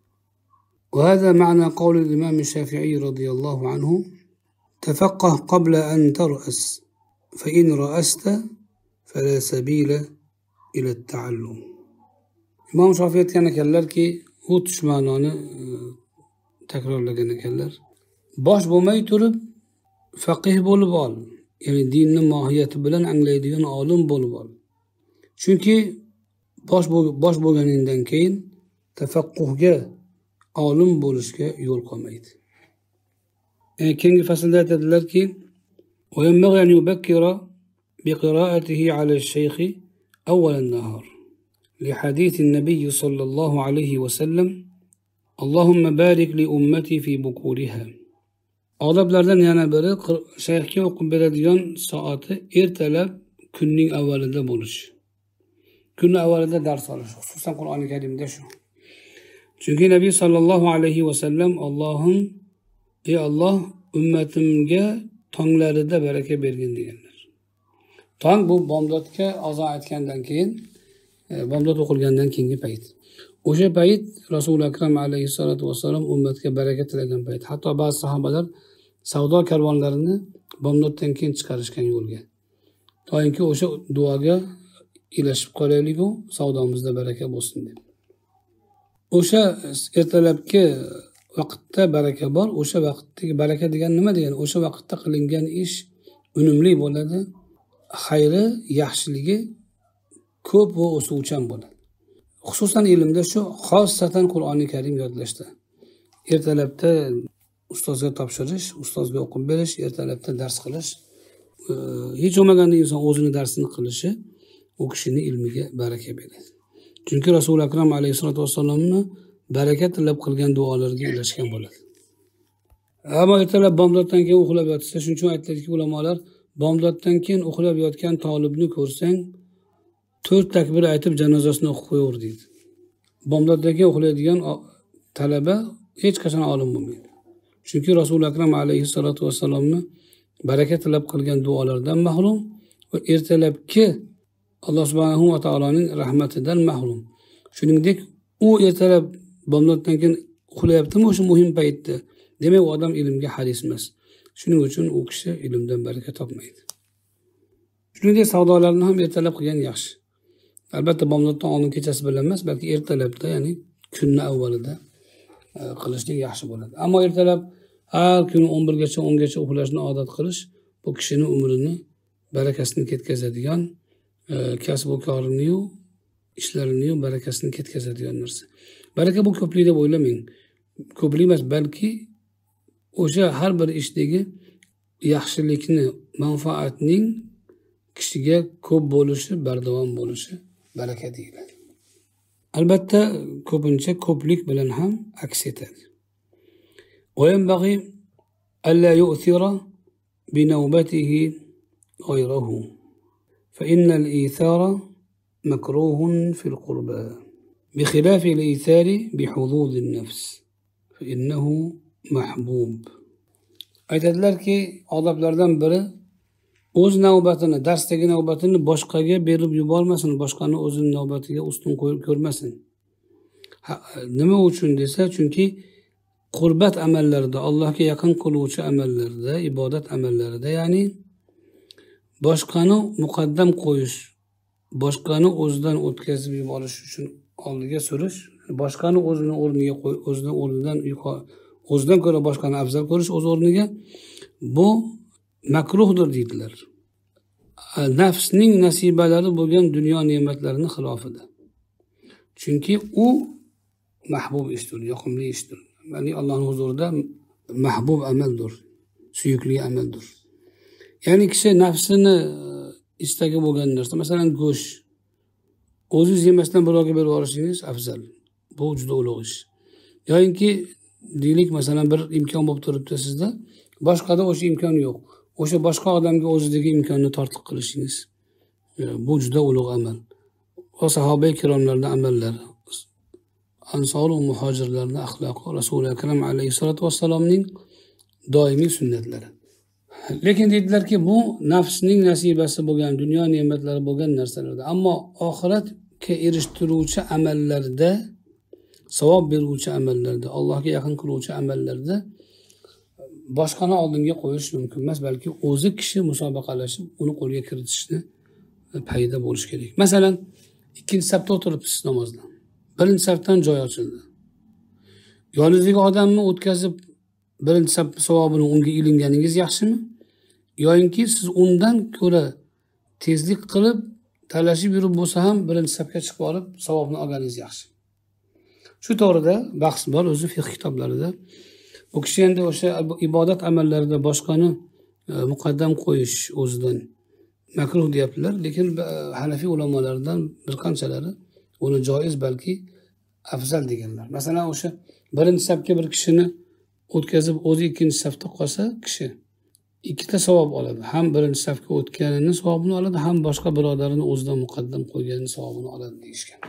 وهذا معنى قول الإمام الشافعي رضي الله عنه: تفقه قبل أن ترأس، فإن رأست فلا سبيل إلى التعلم. İmam Şafii aytgan ekanlarki, u tush ma'noni takrorlagan ekanlar. Bosh bo'lmay turib faqih bo'lib ol, ya'ni dinning mohiyati bilan anglaydigan olim bo'lib ol. Chunki bosh bosh bo'lganingdan keyin tafaqquhga, olim bo'lishga yo'l qolmaydi. Yani keyingi faslda aytadilarki, وينبغي أن يبكر بقراءته على الشيخ أول النهار لحديث النبي صلى الله عليه وسلم: اللهم بارك لأمتي في بكورها. Odoblardan yana biri shayxga o'qib beradigan soati ertalab kunning avvalida bo'lish. Kunning avvalida dars olish, xususan Qur'oni Karimda shu. Chunki Nabiy sallallohu alayhi va sallam Allohim, ey Alloh, ummatimga tonglarida baraka bergin deganlar. Tong bu bomdodga azon aytgandan keyin, bomdod o'qilgandan keyingi payt. O'sha payt Rasul akram alayhissalatu vassalam ummatga baraka tilagan payt. Hatto ba'zi sahobalar savdo karvonlarini bomdoddan keyin chiqarishgan yo'lga. To'yinki o'sha duoga ilashib qolaylik-ku, savdomizda baraka bo'lsin deb. O'sha ertalabki vaqtda baraka bor. O'sha vaqtdagi baraka degan nima degani? O'sha vaqtda qilingan ish unumli bo'ladi, xayri, yaxshiligi ko'p va o'suvchan bo'ladi. Xususan ilmda shu, xosatan Qur'oni Karim yodlashda. Ertalabda ustozga topshirish, ustozga o'qib berish, ertalabda dars qilish, hech bo'lmaganda inson o'zini darsini qilishi u kishining ilmiga baraka beradi. Chunki Rasul akram alayhissalatu vassalamni baraka tilab qilgan duolarga ilashgan bo'ladi. Ammo ertalab bomdoddan keyin uxlab yotsa, shuning uchun aytadiki ulamolar, bomdoddan keyin uxlab yotgan tolibni ko'rsang, to'rt takbir aytib janozasini o'qib qo'yaver deydi. Bomdoddan keyin uxlaydigan talaba hech qachon olim bo'lmaydi. Chunki Rasul akram alayhissalatu vassalamni baraka tilab qilgan duolardan mahrum va ertalabki Alloh subhanahu va taoloning rahmatidan mahrum. Shuningdek, u ertalab bomdoddan keyin uxlayaptimi o'sha muhim paytda, demak u odam ilmga haris emas. Shuning uchun u kishi ilmdan baraka topmaydi. Shuningdek, savdolarni ham ertalab qilgan yaxshi. Albatta bomdoddan oldin kechasi bilan emas, balki ertalabda, ya'ni kunning avvalida qilishlik yaxshi bo'ladi. Ammo ertalab har kuni o'n birgacha, o'n gacha uxlashni odat qilish bu kishining umrini, barakasini ketkazadigan, kasb va korini, ishlarini, barakasini ketkazadigan narsa. Baraka bu ko'plik deb o'ylamang. Ko'plik emas, balki o'sha har bir ishdagi yaxshilikni, manfaatning kishiga ko'p bo'lishi, bardavom bo'lishi baraka deyiladi. Albatta ko'pincha ko'plik bilan ham aks etadi. وينبغي ألا يؤثر بنوبته غيره فإن الإيثار مكروه في القربى بخلاف الإيثار بحظوظ النفس فإنه محبوب. Aytadilarki, odoblardan biri o'z navbatini, darsdagi navbatini boshqaga berib yubormasin, boshqani o'zining navbatiga ustun qo'yib ko'rmasin. Nima uchun desa, chunki qurbat amallarida, Allohga yaqin qiluvchi amallarda, ibodat amallarida, ya'ni boshqani muqaddam qo'yish, boshqani o'zidan o'tkazib yuborish uchun oldiga surish, boshqani o'zini o'rniga qo'yib, o'zidan o'rnidan yuqori, o'zidan ko'ra boshqani afzal ko'rish o'z o'rniga, bu makruhdir deydilar. Nafsning nasibalari bo'lgan dunyo ne'matlarini xilofida. Chunki u mahbub ishdir, yoqimli ishdir. Ya'ni Allohning huzurida mahbub amaldir, suyukli amaldir. Ya'ni kishi nafsini istagi bo'lgan narsa, masalan go'sht, o'zingiz yemasdan birovga berib yuborishingiz afzal. Bu juda ulug' ish. Yo'inki deylik, masalan bir imkon bo'lib turibdi sizda, boshqada o'sha imkon yo'q. O'sha boshqa odamga o'zidagi imkonni tortiq qilishingiz, bu juda ulug' amal. O sahoba ikromlarning amallari, ansor va muhojirlarning axloqi, Rasul akram alayhissalatu vassalomning doimiy sunnatlari. Lekin deydilarki, bu nafsning nasibasi bo'lgan, dunyo ne'matlari bo'lgan narsalarda, ammo oxiratga erishtiruvchi amallarda, savob beruvchi amallarda, Allohga yaqin qiluvchi amallarda boshqani oldinga qo'yish mumkin emas, balki o'zi kishi musobaqalashib, uni qo'lga kiritishni payida bo'lish kerak. Masalan, ikkinchi safda o'tiribsiz namozda. Birinchi safdan joy ochildi. Yoningizdagi odamni o'tkazib, birinchi saf savobini unga ilinganingiz yaxshimi? Yo'inki siz undan ko'ra tezlik qilib, talashib yurib bo'lsa ham birinchi safga chiqib olib, savobni olganingiz yaxshi. Shu to'g'rida bahs bor o'zi fiqh kitoblarida. Bu kishi endi o'sha ibodat amallarida boshqani muqaddam qo'yish o'zidan makruh deyaptilar, lekin Hanafiy ulamolaridan bir qanchalari uni joiz, balki afzal deganlar. Masalan, o'sha birinchi safga bir kishini o'tkazib, o'zi ikkinchi safda qolsa, kishi ikkita savob oladi. Ham birinchi safga o'tganini savobini oladi, ham boshqa birodarini o'zidan muqaddam qo'yganini savobini oladi deyishgan.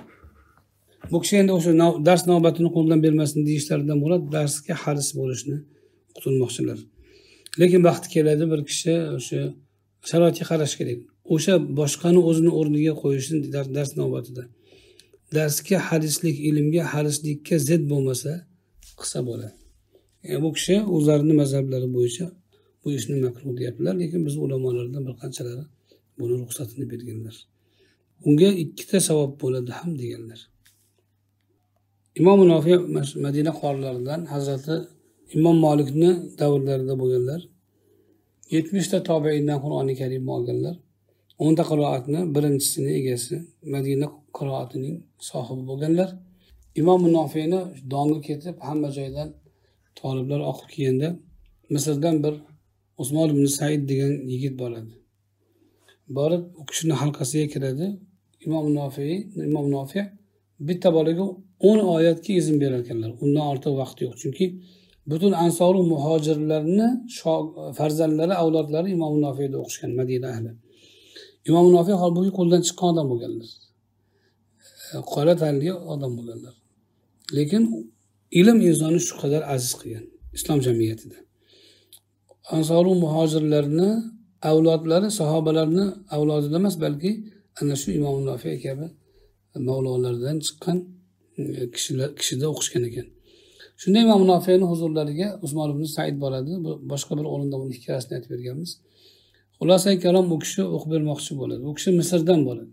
Bu kishi endi o'sha dars navbatini qo'ldan bermasin deyishlaridan murod darsga haris bo'lishni uqtirmoqchilar. Lekin vaqti keladi, bir kishi o'sha sharoitga qarash kerak. O'sha boshqani o'zini o'rniga qo'yishni dars navbatida darsga harislik, ilmga harislikka zid bo'lmasa qilsa bo'ladi. Yani bu kishi o'zlarining mazhablari bo'yicha bu ishni makruh deyaptilar, lekin biz ulamolardan bir qanchalari buni ruxsatini berganlar. Unga ikkita savob bo'ladi ham deganlar. Imom Nofiy Madina qorilaridan, Hazrati Imom Malikning davrlarida bo'lganlar. yetmish ta tobiindan Qur'oni Karimni olganlar. o'n ta qiroatni birinchisini egasi, Madina qiroatining sohibi bo'lganlar. Imom Nofiyni dongi ketib, hamma joydan taliblar oqib kelganda, Misrdan bir Usmon ibn Said degan yigit boradi. Borib, u kishining halqasiga kiradi. Imom Nofiy, Imom Nofiy bitta bolaga o'n oyatga izn berar ekanlar. Undan ortiq vaqt yo'q, chunki butun ansor va muhojirlarni farzandlari, avlodlari Imom Nofiyda o'qishgan, Madina ahli. Imom Nofiy holbuki qo'ldan chiqqan odam bo'lganlar. Qora tanli odam bo'lganlar. Lekin ilm insonni shu qadar aziz qilgan islom jamiyatida. Ansor va muhojirlarni avlodlari, sahobalarni avlodida emas, balki ana shu Imom Nofiy kabi mavlolardan chiqqan kishilar kishida o'qishgan ekan. Shunda Imom Nofiyning huzurlariga Usmon ibn Said boradi. Boshqa bir o'rinda uning hikoyasini aytib berganmiz. Xulosai kalom, u kishi o'qib bermoqchi bo'ladi. U kishi Misrdan bo'ladi.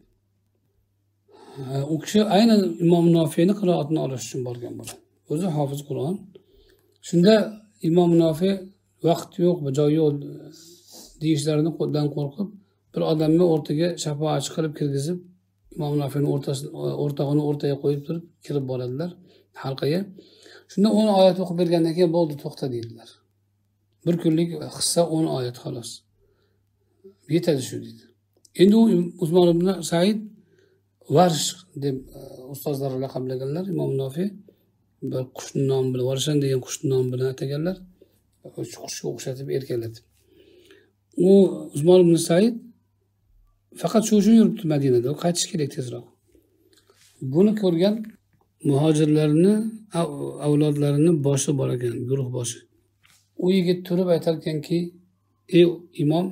U kishi aynan Imom Nofiyning qiroatini olish uchun borgan bo'ladi. O'zi hofiz Qur'on. Shunda Imom Nofiy vaqt yo'q, joy yo'q deyishlaridan qo'ldan qo'rqib, bir odamni o'rtaga shafoatchi qilib kirgizib, Imom Nofiyning o'rtasini o'rtog'ini o'rtaga qo'yib turib kirib boradilar halqaga. Shunda o'n oyat o'qib bergandan keyin bo'ldi, to'xta deydilar. Bir kunlik hissa o'n oyat xolos. Yetadi shu deydi. Endi u Usmon ibn Said Varsh deb ustozlari laqablaganlar. Imom Nofiy bir qushning nomi bilan, Varshan degan qushning nomi bilan ataganlar. Shu qushga o'xshatib erkalatib. U Usmon ibn Said faqat shu uchun yuribdi Madinada, u qaytish kerak tezroq. Buni ko'rgan muhojirlarni, avlodlarini boshi bor ekan, guruh boshi. U yigit turib aytar ekanki, ey imom,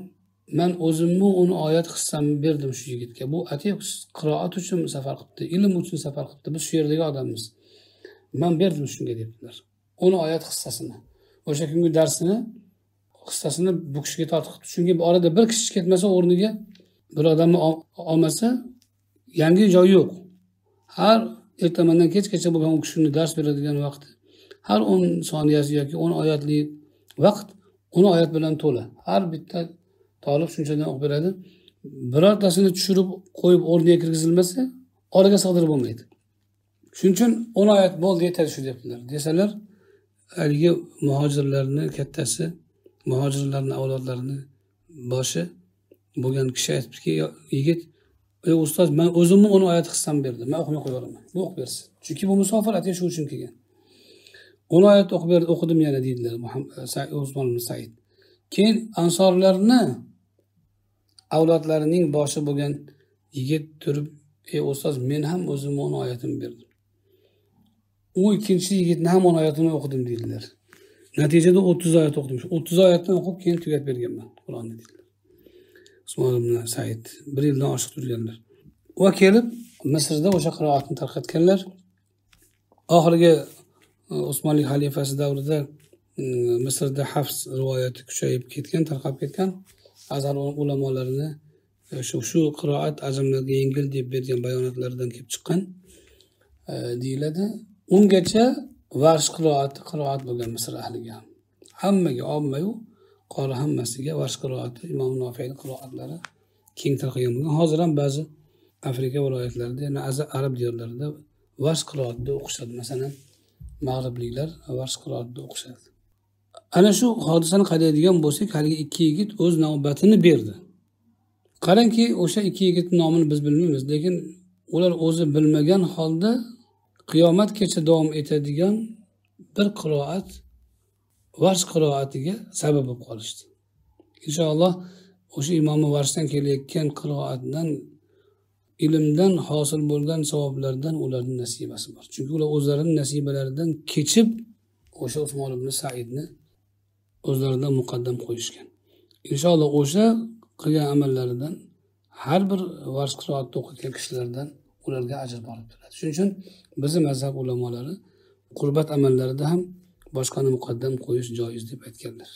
men o'zimni uni oyat hissamni berdim shu yigitga. Bu atay qiroat uchun safar qilibdi, ilm uchun safar qilibdi. Biz shu yerdagi odammiz. Men berdim shunga dedilar. Uni oyat hissasini. O'sha kungi darsini hissasini bu kishiga tortiqibdi. Chunki bu orada bir kishi ketmasa o'rniga bir odamni olmasa yangi joy yo'q. Har ertamandan kechgacha bo'lgan u kishini dars beradigan vaqti har o'n soniyasi yoki o'n oyatli vaqt o'n oyat bilan to'la. Har bitta talib shunchadan o'qib beradi. Birortasini tushirib qo'yib o'rniga kirgizilmasa, oraga sig'dirib bo'lmaydi. Shuning uchun o'n oyat bo'ldi yetadi shu debdilar. Desalar, haligi muhojirlarning kattasi, muhojirlarning avlodlarini boshi bo'lgan kishi aytibdiki, yigit, "Ey ustoz, men o'zimni o'n oyat hissam berdim. Men o'qimay qo'yaman. Bu o'qib bersin." Chunki bu musofir atay shu uchun kelgan. o'n oyat o'qib berdim, o'qidim yana deydilar Muhammad Usmon ibn Said. Keyin ansorlarni avlodlarining boshi bo'lgan yigit turib, "Ey ustoz, men ham o'zimni o'n oyatimni berdim. U ikkinchi yigitni ham o'n oyatini o'qidim" deydilar. Natijada o'ttiz oyat o'qidim. o'ttiz oyatdan o'qib keyin tugatib berganman Qur'onni dedilar. Usmon ibn Said bir yildan oshiq turganlar. Va kelib Misrda o'sha qiroatni tarqatganlar. Oxirgi Osmonlik xalifasi davrida Misrda Hafs rivoyati kuchayib ketgan, tarqab ketgan. Azhar ulamolarini shu shu qiroat ajamlarga yengil deb bergan bayonotlaridan kelib chiqqan deyiladi. Ungacha varsh qiroati qiroat bo'lgan Misr ahliga. Hammaga, ommayu qori hammasiga varsh qiroati, Imom Nofiyning qiroatlari keng tarqalgan bo'lgan. Hozir ham ba'zi Afrika viloyatlarida, ya'ni arab diyorlarida varsh qiroatida o'qishadi. Masalan, mag'ribliklar varsh qiroatida o'qishadi. Ana shu hodisani qaraydigan bo'lsak, haligi ikki yigit o'z navbatini berdi. Qarangki, o'sha ikki yigitning nomini biz bilmaymiz, lekin ular o'zi bilmagan holda qiyomatgacha davom etadigan bir qiroat, varsh qiroatiga sabab bo'lib qolishdi. Inshaalloh o'sha Imom Varshdan kelayotgan qiroatdan, ilmdan hosil bo'lgan savoblardan ularning nasibasi bor. Chunki ular o'zlarining nasibalaridan kechib o'sha Usmon ibn Saidni o'zlaridan muqaddam qo'yishgan. Inshaalloh o'sha qilgan amallaridan har bir varsh qiroatda o'qigan kishilardan ularga ajr borib turadi. Shuning uchun bizning mazhab ulamolari qurbat amallarida ham boshqani muqaddam qo'yish joiz deb aytganlar.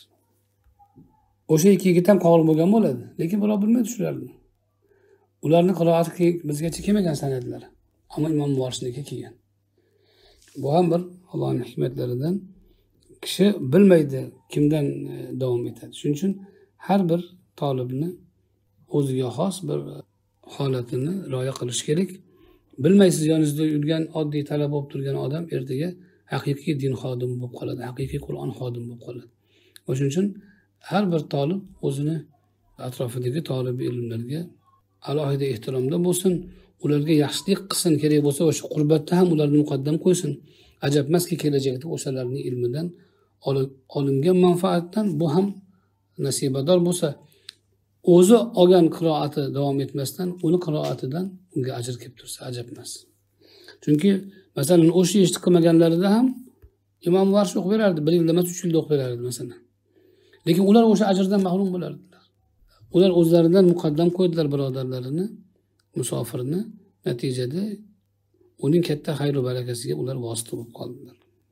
O'sha ikki yigit ham qobil bo'lgan bo'ladi, lekin birov bilmaydi shularni. Ularning qiroati bizgacha kelmagan sanadlar, ammo Imom Varshniki kelgan. Bu ham bir Allohning hikmatlaridan. Kishi bilmaydi kimdan davom etadi. Shuning uchun har bir talibni o'ziga xos bir holatini rioya qilish kerak. Bilmaysiz, yoningizda yurgan oddiy talaba bo'lib turgan odam ertaga haqiqiy din xodimi bo'lib qoladi, haqiqiy Qur'on xodimi bo'lib qoladi. Shuning uchun har bir talib o'zini atrofidagi tolibi ilmlarga alohida ehtiromda bo'lsin, ularga yaxshilik qilsin, kerak bo'lsa o'sha qurbatda ham ularni muqaddam qo'ysin. Ajab emaski, kelajakda o'shalarning ilmidan olingan manfaatdan bu ham nasibador bo'lsa, o'zi olgan qiroati davom etmasdan, uni qiroatidan unga ajr kelib tursa ajab emas. Chunki masalan o'sha ishni qilmaganlarida ham Imom Varsh o'qib berardi, bir yilda emas, uch yilda o'qib berardi masalan. Lekin ular o'sha ajrdan mahrum bo'lardilar. Ular o'zlaridan muqaddam qo'ydilar birodarlarini, musofirni. Natijada uning katta xayr va barakasiga ular vosita bo'lib qoldilar.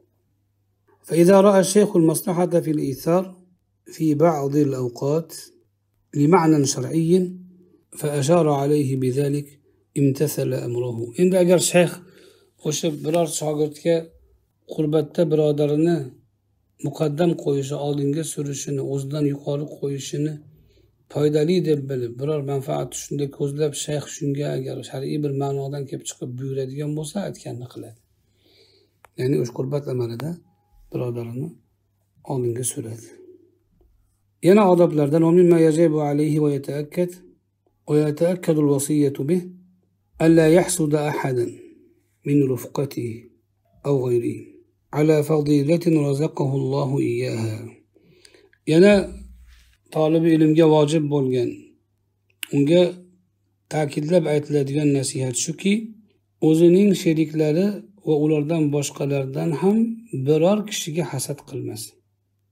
فإذا رأى الشيخ المصلحة في الإيثار في بعض الأوقات لمعنى شرعي فأشار عليه بذلك امتثل أمره. إن أجر شيخ o'sha biror shogirdga qurbatda birodarini muqaddam qo'yishi, oldinga surishini, o'zidan yuqori qo'yishini foydali deb bilib, biror manfaatni shunda ko'zlab, shayx shunga agar shar'iy bir ma'nodan kelib chiqib buyuradigan bo'lsa, aytganini qiladi. Ya'ni o'sha qurbat amalida birodarini oldinga suradi. Yana odoblardan mimma yajibu alayhi va yata'akkad va yata'akkadu al-wasiyyatu bih alla yahsuda ahadan min rufqatihi aw ghayrihi ala fadilatin razaqahu Allahu iyyaha. Yana tolibi ilmga vojib bo'lgan, unga ta'kidlab aytiladigan nasihat shuki, o'zining sheriklari va ulardan boshqalardan ham biror kishiga hasad qilmasin.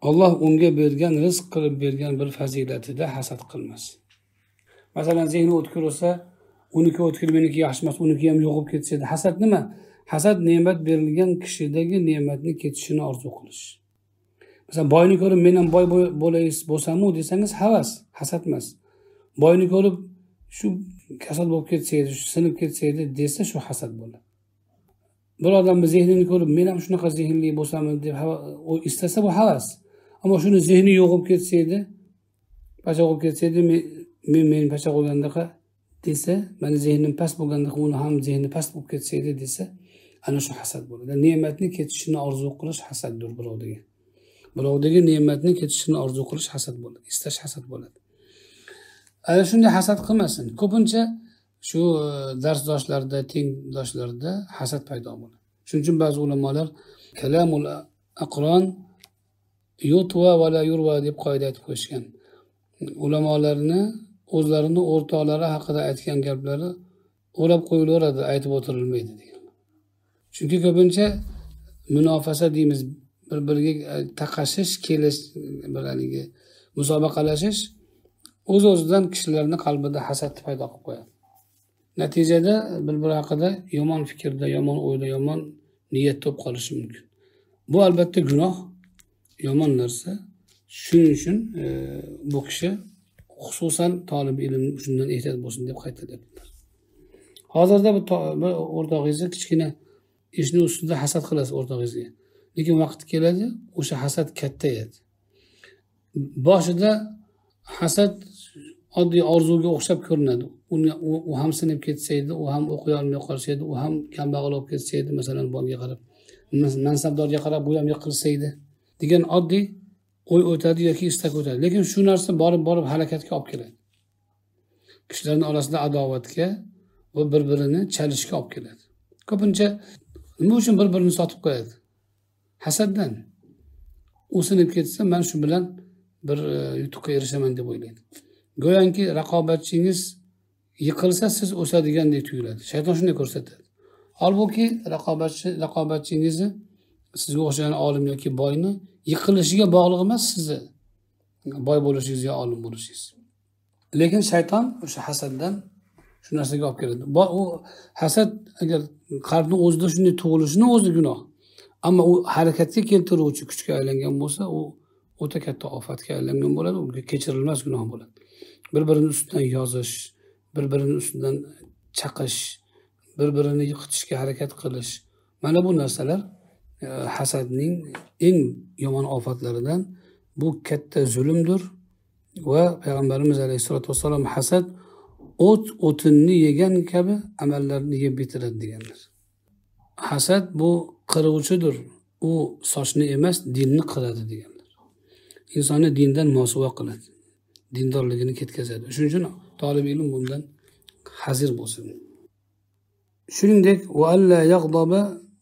Alloh unga bergan, rizq qilib bergan bir fazilatida hasad qilmas. Masalan, zehni o'tkir bo'lsa, uniki o'tkir, meniki yaxshi emas, uniki ham yo'qib ketsa edi. Hasad nima? Hasad ne'mat berilgan kishidagi ne'matni ketishini orzu qilish. Masalan, boyni ko'rib men ham boy bo'lay bo'lsam-u desangiz, havas, hasad emas. Boyni ko'rib shu kasal bo'lib ketsa edi, shu sinib ketsa edi desa, shu hasad bo'ladi. Bir odamning zehnini ko'rib men ham shunaqa zehnli bo'lsam deb u istasa, bu havas. Ammo shuni zehni yo'qib ketsa edi, pacha bo'lib ketsa edi, men men pacha bo'lgandaqa desa, meni zehnim past bo'lgandaqa uni ham zehni past bo'lib ketsa edi desa, ana shu hasad bo'ladi. Ne'matni ketishini orzu qilish hasaddir birovdagi. Birovdagi ne'matni ketishini orzu qilish hasad bo'ladi. Istash hasad bo'ladi. Ana shunday hasad qilmasin. Ko'pincha shu darsdoshlarda, tengdoshlarda hasad paydo bo'ladi. Shuning uchun ba'zi ulamolar kalamul aqron yutwa va la yurva deb qoida aytib qo'yishgan. Ulamolarni o'zlarini o'rtoqlari haqida aytgan gaplari o'rab qo'yilaveradi, aytib o'tirilmaydi degan. Chunki ko'pincha munofasa deymiz, bir-biriga taqashish, kelish, birlariga musobaqalashish o'z-o'zidan kishilarning qalbida hasad paydo qilib qo'yadi. Natijada bir-biri haqida yomon fikrda, yomon o'yda, yomon niyatda bo'lib qolishi mumkin. Bu albatta gunoh, yomon narsa. Shuning uchun e, bu kishi xususan talib ilm shundan ehtiyot bo'lsin deb qaytaryaptilar. Hozirda bir, bir o'rtog'ingizni kichkina ishni ustida hasad qilasiz o'rtog'ingizga. Lekin vaqt keladi, o'sha hasad kattayadi. Boshida hasad oddiy orzuga o'xshab ko'rinadi. Uni u ham sinib ketsa edi, u ham o'qiy olmay qolsa edi, u ham kambag'al bo'lib ketsa edi, masalan, boyga qarab, mansabdorga qarab bu ham yiqilsa edi degan oddiy o'y o'tadi yoki istak o'tadi. Lekin shu narsa borib-borib halokatga olib keladi. Kishilarning orasida adovatga va bir-birini chalishga olib keladi. Ko'pincha nima uchun bir-birini sotib qo'yadi? Hasaddan. U sinib ketsa, men shu bilan bir yutuqqa erishaman deb o'ylaydi. Go'yoki raqobatchingiz yiqilsa, siz o'sadigandek tuyuladi. Shayton shunday ko'rsatadi. Holbuki raqobatchi raqobatchingizni sizga o'xshagan olim yoki boyni yiqilishiga bog'liq emas, sizni boy bo'lishingiz yo olim bo'lishingiz. Lekin shayton o'sha hasaddan shu narsaga olib keladi. U hasad agar qalbning o'zida shunday tug'ilishini o'zi gunoh. Ammo u harakatga keltiruvchi kuchga aylangan bo'lsa, u o'ta katta ofatga aylangan bo'ladi, u kechirilmas gunoh bo'ladi. Bir-birini ustidan yozish, bir-birini ustidan chaqish, bir-birini yiqitishga harakat qilish. Mana bu narsalar e, hasadning eng yomon ofatlaridan. Bu katta zulmdir va payg'ambarimiz alayhisolatu vasallam hasad o't o'tinni yegan kabi amallarni yeb bitiradi deganlar. Hasad bu qiruvchidir. U sochni emas, dinni qiradi deganlar. Insonni dindan mosuvo qiladi. Dindorligini ketkazadi. Shuning uchun talib ilm bundan hazir bo'lsin. Shuningdek, va alla yaghdaba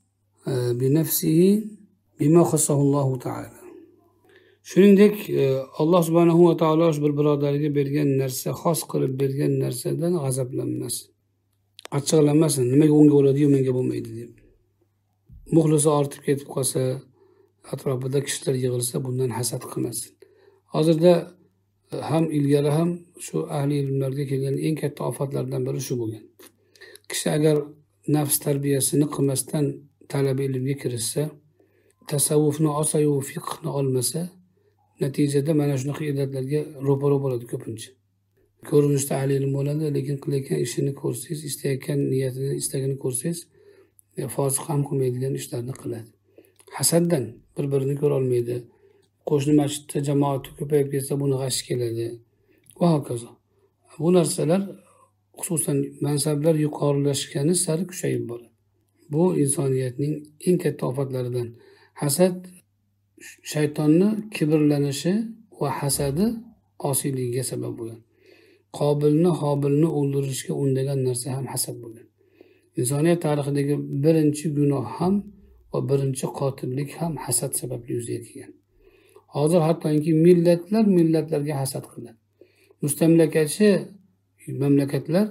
bi nafsihi bima khassahu Alloh taala. Shuningdek, Alloh subhanahu va taolo bir birodarga bergan narsa, xos qilib bergan narsadan g'azablanmas. Achchiqlanmasin, nimaga unga bo'ladi-yu, menga bo'lmaydi deb. Muxlisi ortib ketib qolsa, atrofida kishilar yig'ilsa, bundan hasad qilmasin. Hozirda ham ilgari ham shu ahli ilmlarga kelgan eng katta ofatlardan biri shu bo'lgan. Kishi agar nafs tarbiyasini qilmasdan talab ilmga kirishsa, tasavvufni olsa-yu fiqhni olmasa, natijada mana shunaqa illatlarga ro'para bo'ladi ko'pincha. Ko'rinishda ahli ilm bo'ladi, lekin qilayotgan ishini ko'rsangiz, istayotgan niyatini, istagini ko'rsangiz, fosiq ham qilmaydigan ishlarni qiladi. Hasaddan bir-birini ko'ra olmaydi. Qo'shni masjidda jamoat ko'payib ketsa, buni g'ashi keladi va hokazo. Bu narsalar xususan mansablar yuqorilashgani sari kuchayib boradi. Bu insoniyatning eng katta ofatlaridan. Hasad shaytonni kibrlanishi va hasadi osiyligiga sabab bo'lgan. Qobilni, Hobilni o'ldirishga undagan narsa ham hasad bo'lgan. Insoniyat tarixidagi birinchi gunoh ham va birinchi qotillik ham hasad sababli yuzaga kelgan. Hozir hattoki millatlar millatlarga hasad qiladi. Mustamlakachi mamlakatlar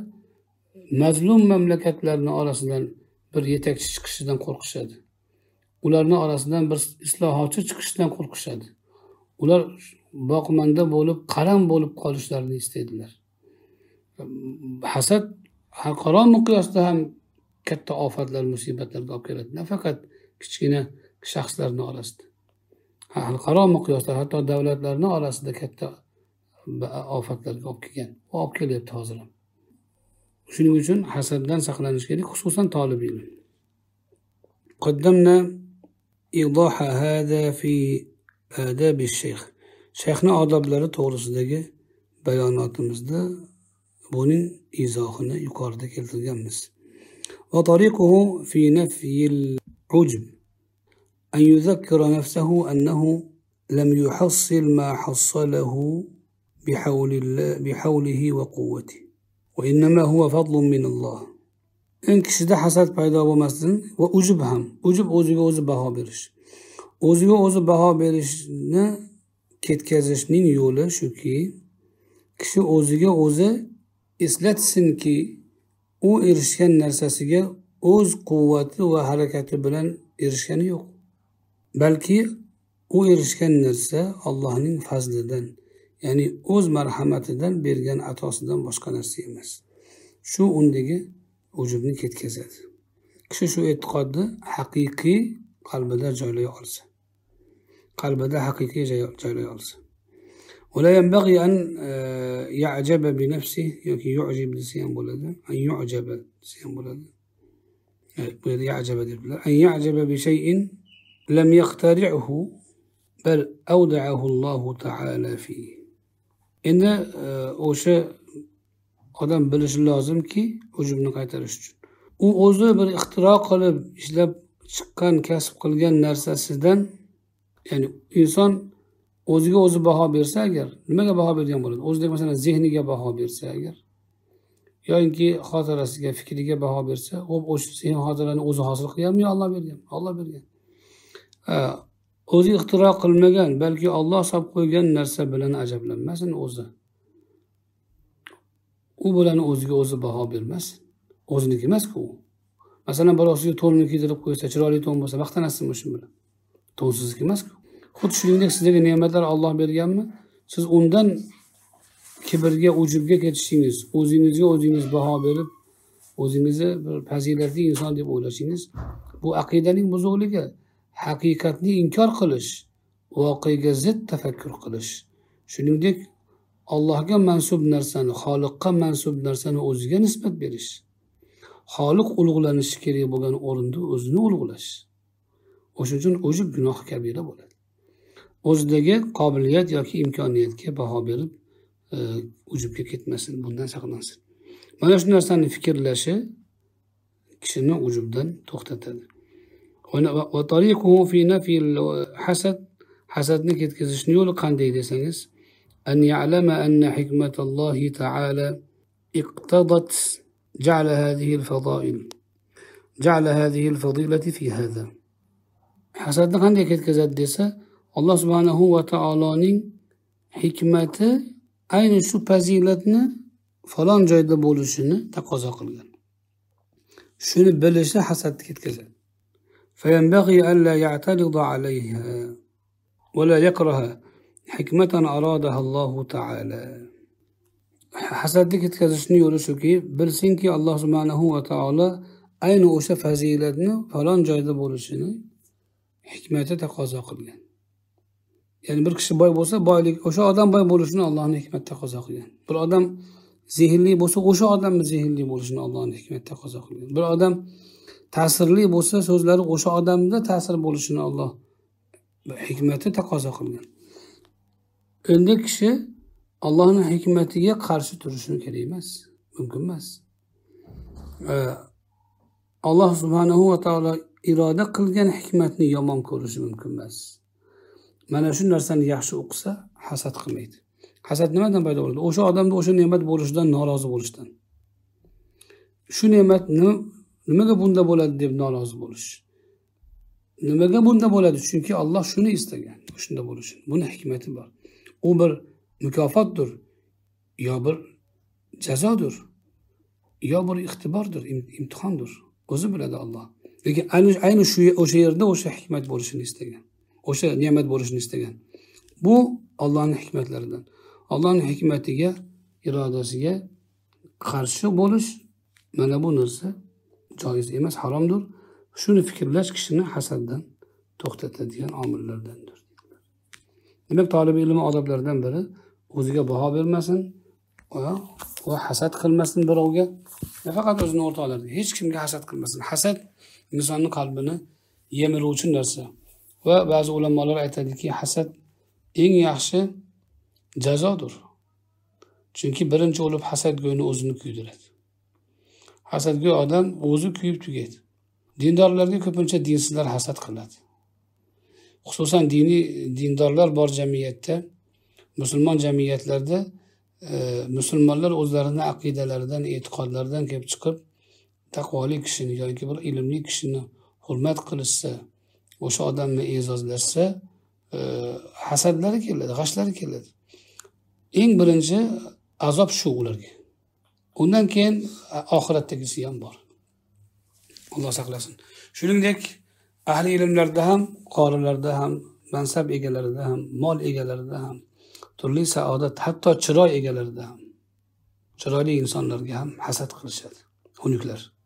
mazlum mamlakatlarning orasidan bir yetakchi chiqishidan qo'rqishadi. Ularning orasidan bir islohotchi chiqishidan qo'rqishadi. ular boqmanda bo'lib, qaram bo'lib qolishlarini istaydilar. Hasad xalqaro miqyosda ham katta ofatlar, musibatlarga olib keladi. Nafaqat kichkina shaxslarning orasida. Xalqaro miqyosda, hatto davlatlarning orasida katta ofatlarga olib kelgan. Va olib kelyapti hozir ham. Shuning uchun hasaddan saqlanish kerak, xususan talib ilm. Qaddamna idoh hada fi adab ash-shaykh. Shayxning odoblari to'g'risidagi bayonotimizda buning izohini yuqorida keltirganmiz. Va tariquhu fi nafyi al-ujb an yuzakkira nafsahu annahu lam yuhassil ma hassalahu bihawlihi wa quwwatihi va innama huwa fadlun min Allah. En kishida hasad paydo bo'lmasdan va ujub ham, ujub o'ziga o'zi baho berish. O'ziga o'zi baho berishni ketkazishning yo'li shuki, kishi o'ziga o'zi eslatsinki, u erishgan narsasiga o'z quvvati va harakati bilan erishgani yo'q. Balki u erishgan narsa Allohning fazlidan, ya'ni o'z marhamatidan bergan atosidan boshqa narsa emas. Shu undagi ujubni ketkazadi. Kishi shu e'tiqodni haqiqiy qalbida joylay olsa, qalbida haqiqiy joylay olsa. ولا ينبغي أن يعجب بنفسه yoki yu'jib desam bo'ladi. An yu'jaba desam bo'ladi. Bu yerda ya'jaba debdilar. An ya'jaba bi shay'in lam yaqtari'hu bal awda'ahu Alloh ta'ala fihi. Endi o'sha odam bilishi lozimki, ujubni qaytarish uchun. U o'zi bir ixtiro qilib ishlab chiqqan, kasb qilgan narsasidan, ya'ni inson o'ziga o'zi baho bersa agar, nimaga baho bergan bo'ladi? O'zidagi masalan zehniga baho bersa agar, yoki xotirasiga, fikriga baho bersa, u o'sha zehn xotirani o'zi hosil qilganmi yo Alloh bergan? Alloh bergan. Ha, o'zi ixtiro qilmagan, balki Alloh solib qo'ygan narsa bilan ajablanmasin o'zi. U bilan o'ziga o'zi baho bermasin. O'ziniki emas-ku u. Masalan, birosiga to'nni kiydirib qo'ysa, chiroyli to'n bo'lsa, maqtanasizmi shu bilan? To'nsizniki emas-ku. Xuddi shuningdek sizga ne'matlar Alloh berganmi? Siz undan kibrga, ujubga ketishingiz, o'zingizga o'zingiz baho berib, o'zingizni bir fazilatli inson deb o'ylashingiz, bu aqidaning buzuqligi, haqiqatni inkor qilish, voqeaga zid tafakkur qilish. Shuningdek, Allohga mansub narsani, Xoliqqa mansub narsani o'ziga nisbat berish. Xoliq ulug'lanishi kerak bo'lgan o'rinda o'zini ulug'lash. O'shuning uchun ujub gunoh kabira bo'ladi. O'zidagi qobiliyat yoki imkoniyatga baho berib, ujubga ketmasin, bundan saqlansin. Mana shu narsani fikrlashi kishini ujubdan to'xtatadi. Va tariquhu fi nafyi al-hasad, hasadni ketkazishning yo'li qanday desangiz, an ya'lama anna hikmatallohi ta'ala iqtadat ja'ala hadhihi al-fadail ja'ala hadhihi al-fadilati fi hadha. Hasadni qanday ketkazadi desa, Alloh subhanahu va taoloning hikmati ayni shu fazilatni falon joyda bo'lishini taqozo qilgan. Shuni bilishi hasadni ketkazadi. فينبغي ألا يعترض عليها ولا يكره حكمة أرادها الله تعالى. Hasadni ketkazishning yo'li shuki, bilsinki Alloh subhanahu va taolo ayni o'sha fazilatni falon joyda bo'lishini hikmati taqozo qilgan. Ya'ni bir kishi boy bo'lsa, boylik o'sha odam boy bo'lishini Allohning hikmati taqozo qilgan. Bir odam zehnli bo'lsa, o'sha odamning zehnli bo'lishini Allohning hikmati taqozo qilgan. Bir odam ta'sirli bo'lsa, so'zlari o'sha odamda ta'sir bo'lishini Alloh hikmati taqozo qilgan. Endi kishi Allohning hikmatiga qarshi turishi kerak emas, mumkin emas. Alloh subhanahu va taolo iroda qilgan hikmatni yomon ko'rishi mumkin emas. Mana shu narsani yaxshi o'qisa, hasad qilmaydi. Hasad nimadan paydo bo'ladi? O'sha odamda o'sha ne'mat bo'lishidan norozi bo'lishdan. Shu ne'mat nimaga bunda bo'ladi deb norozi bo'lish. Nimaga bunda bo'ladi? Chunki Alloh shuni istagan, shunda bo'lishi. Buni hikmati bor. U bir mukofotdir, yo bir jazodir, yo bir ixtibordir, imtihondir. O'zi biladi Alloh. Lekin ayni ayni shu o'sha yerda o'sha hikmat bo'lishini istagan. O'sha ne'mat bo'lishini istagan. Bu Allohning hikmatlaridan. Allohning hikmatiga, irodasiga qarshi bo'lish, mana bu narsa joiz emas, haromdir. Shuni fikrlash kishini hasaddan to'xtatadigan omillardandir. Demak, talab ilm odoblaridan biri o'ziga baho bermasin va hasad qilmasin birovga. Faqat o'zining o'rtoqlariga, hech kimga hasad qilmasin. Hasad insonning qalbini yemiruvchi narsa. Va ba'zi ulamolar aytadiki, hasad eng yaxshi jazodir. Chunki birinchi o'lib hasadgo'yni o'zini kuydiradi. Hasadgo'y odam o'zi kuyib tugaydi. Dindorlarga ko'pincha dinsizlar hasad qiladi. Xususan diniy dindorlar bor jamiyatda, musulmon jamiyatlarda e, musulmonlar o'zlarining aqidalaridan, e'tiqodlaridan kelib chiqib, taqvoli kishini yoki bir ilmli kishini hurmat qilishsa, o'sha odamni e'zozlashsa, e, hasadlari keladi, g'ashlari keladi. Eng birinchi azob shu ularga. Undan keyin oxiratdagisi ham bor. Alloh saqlasin. Shuningdek, ahli ilmlarda ham, qorilarda ham, mansab egalarida ham, mol egalarida ham, turli saodat, hatto chiroy egalarida ham, chiroyli insonlarga ham hasad qilishadi, xunuklar.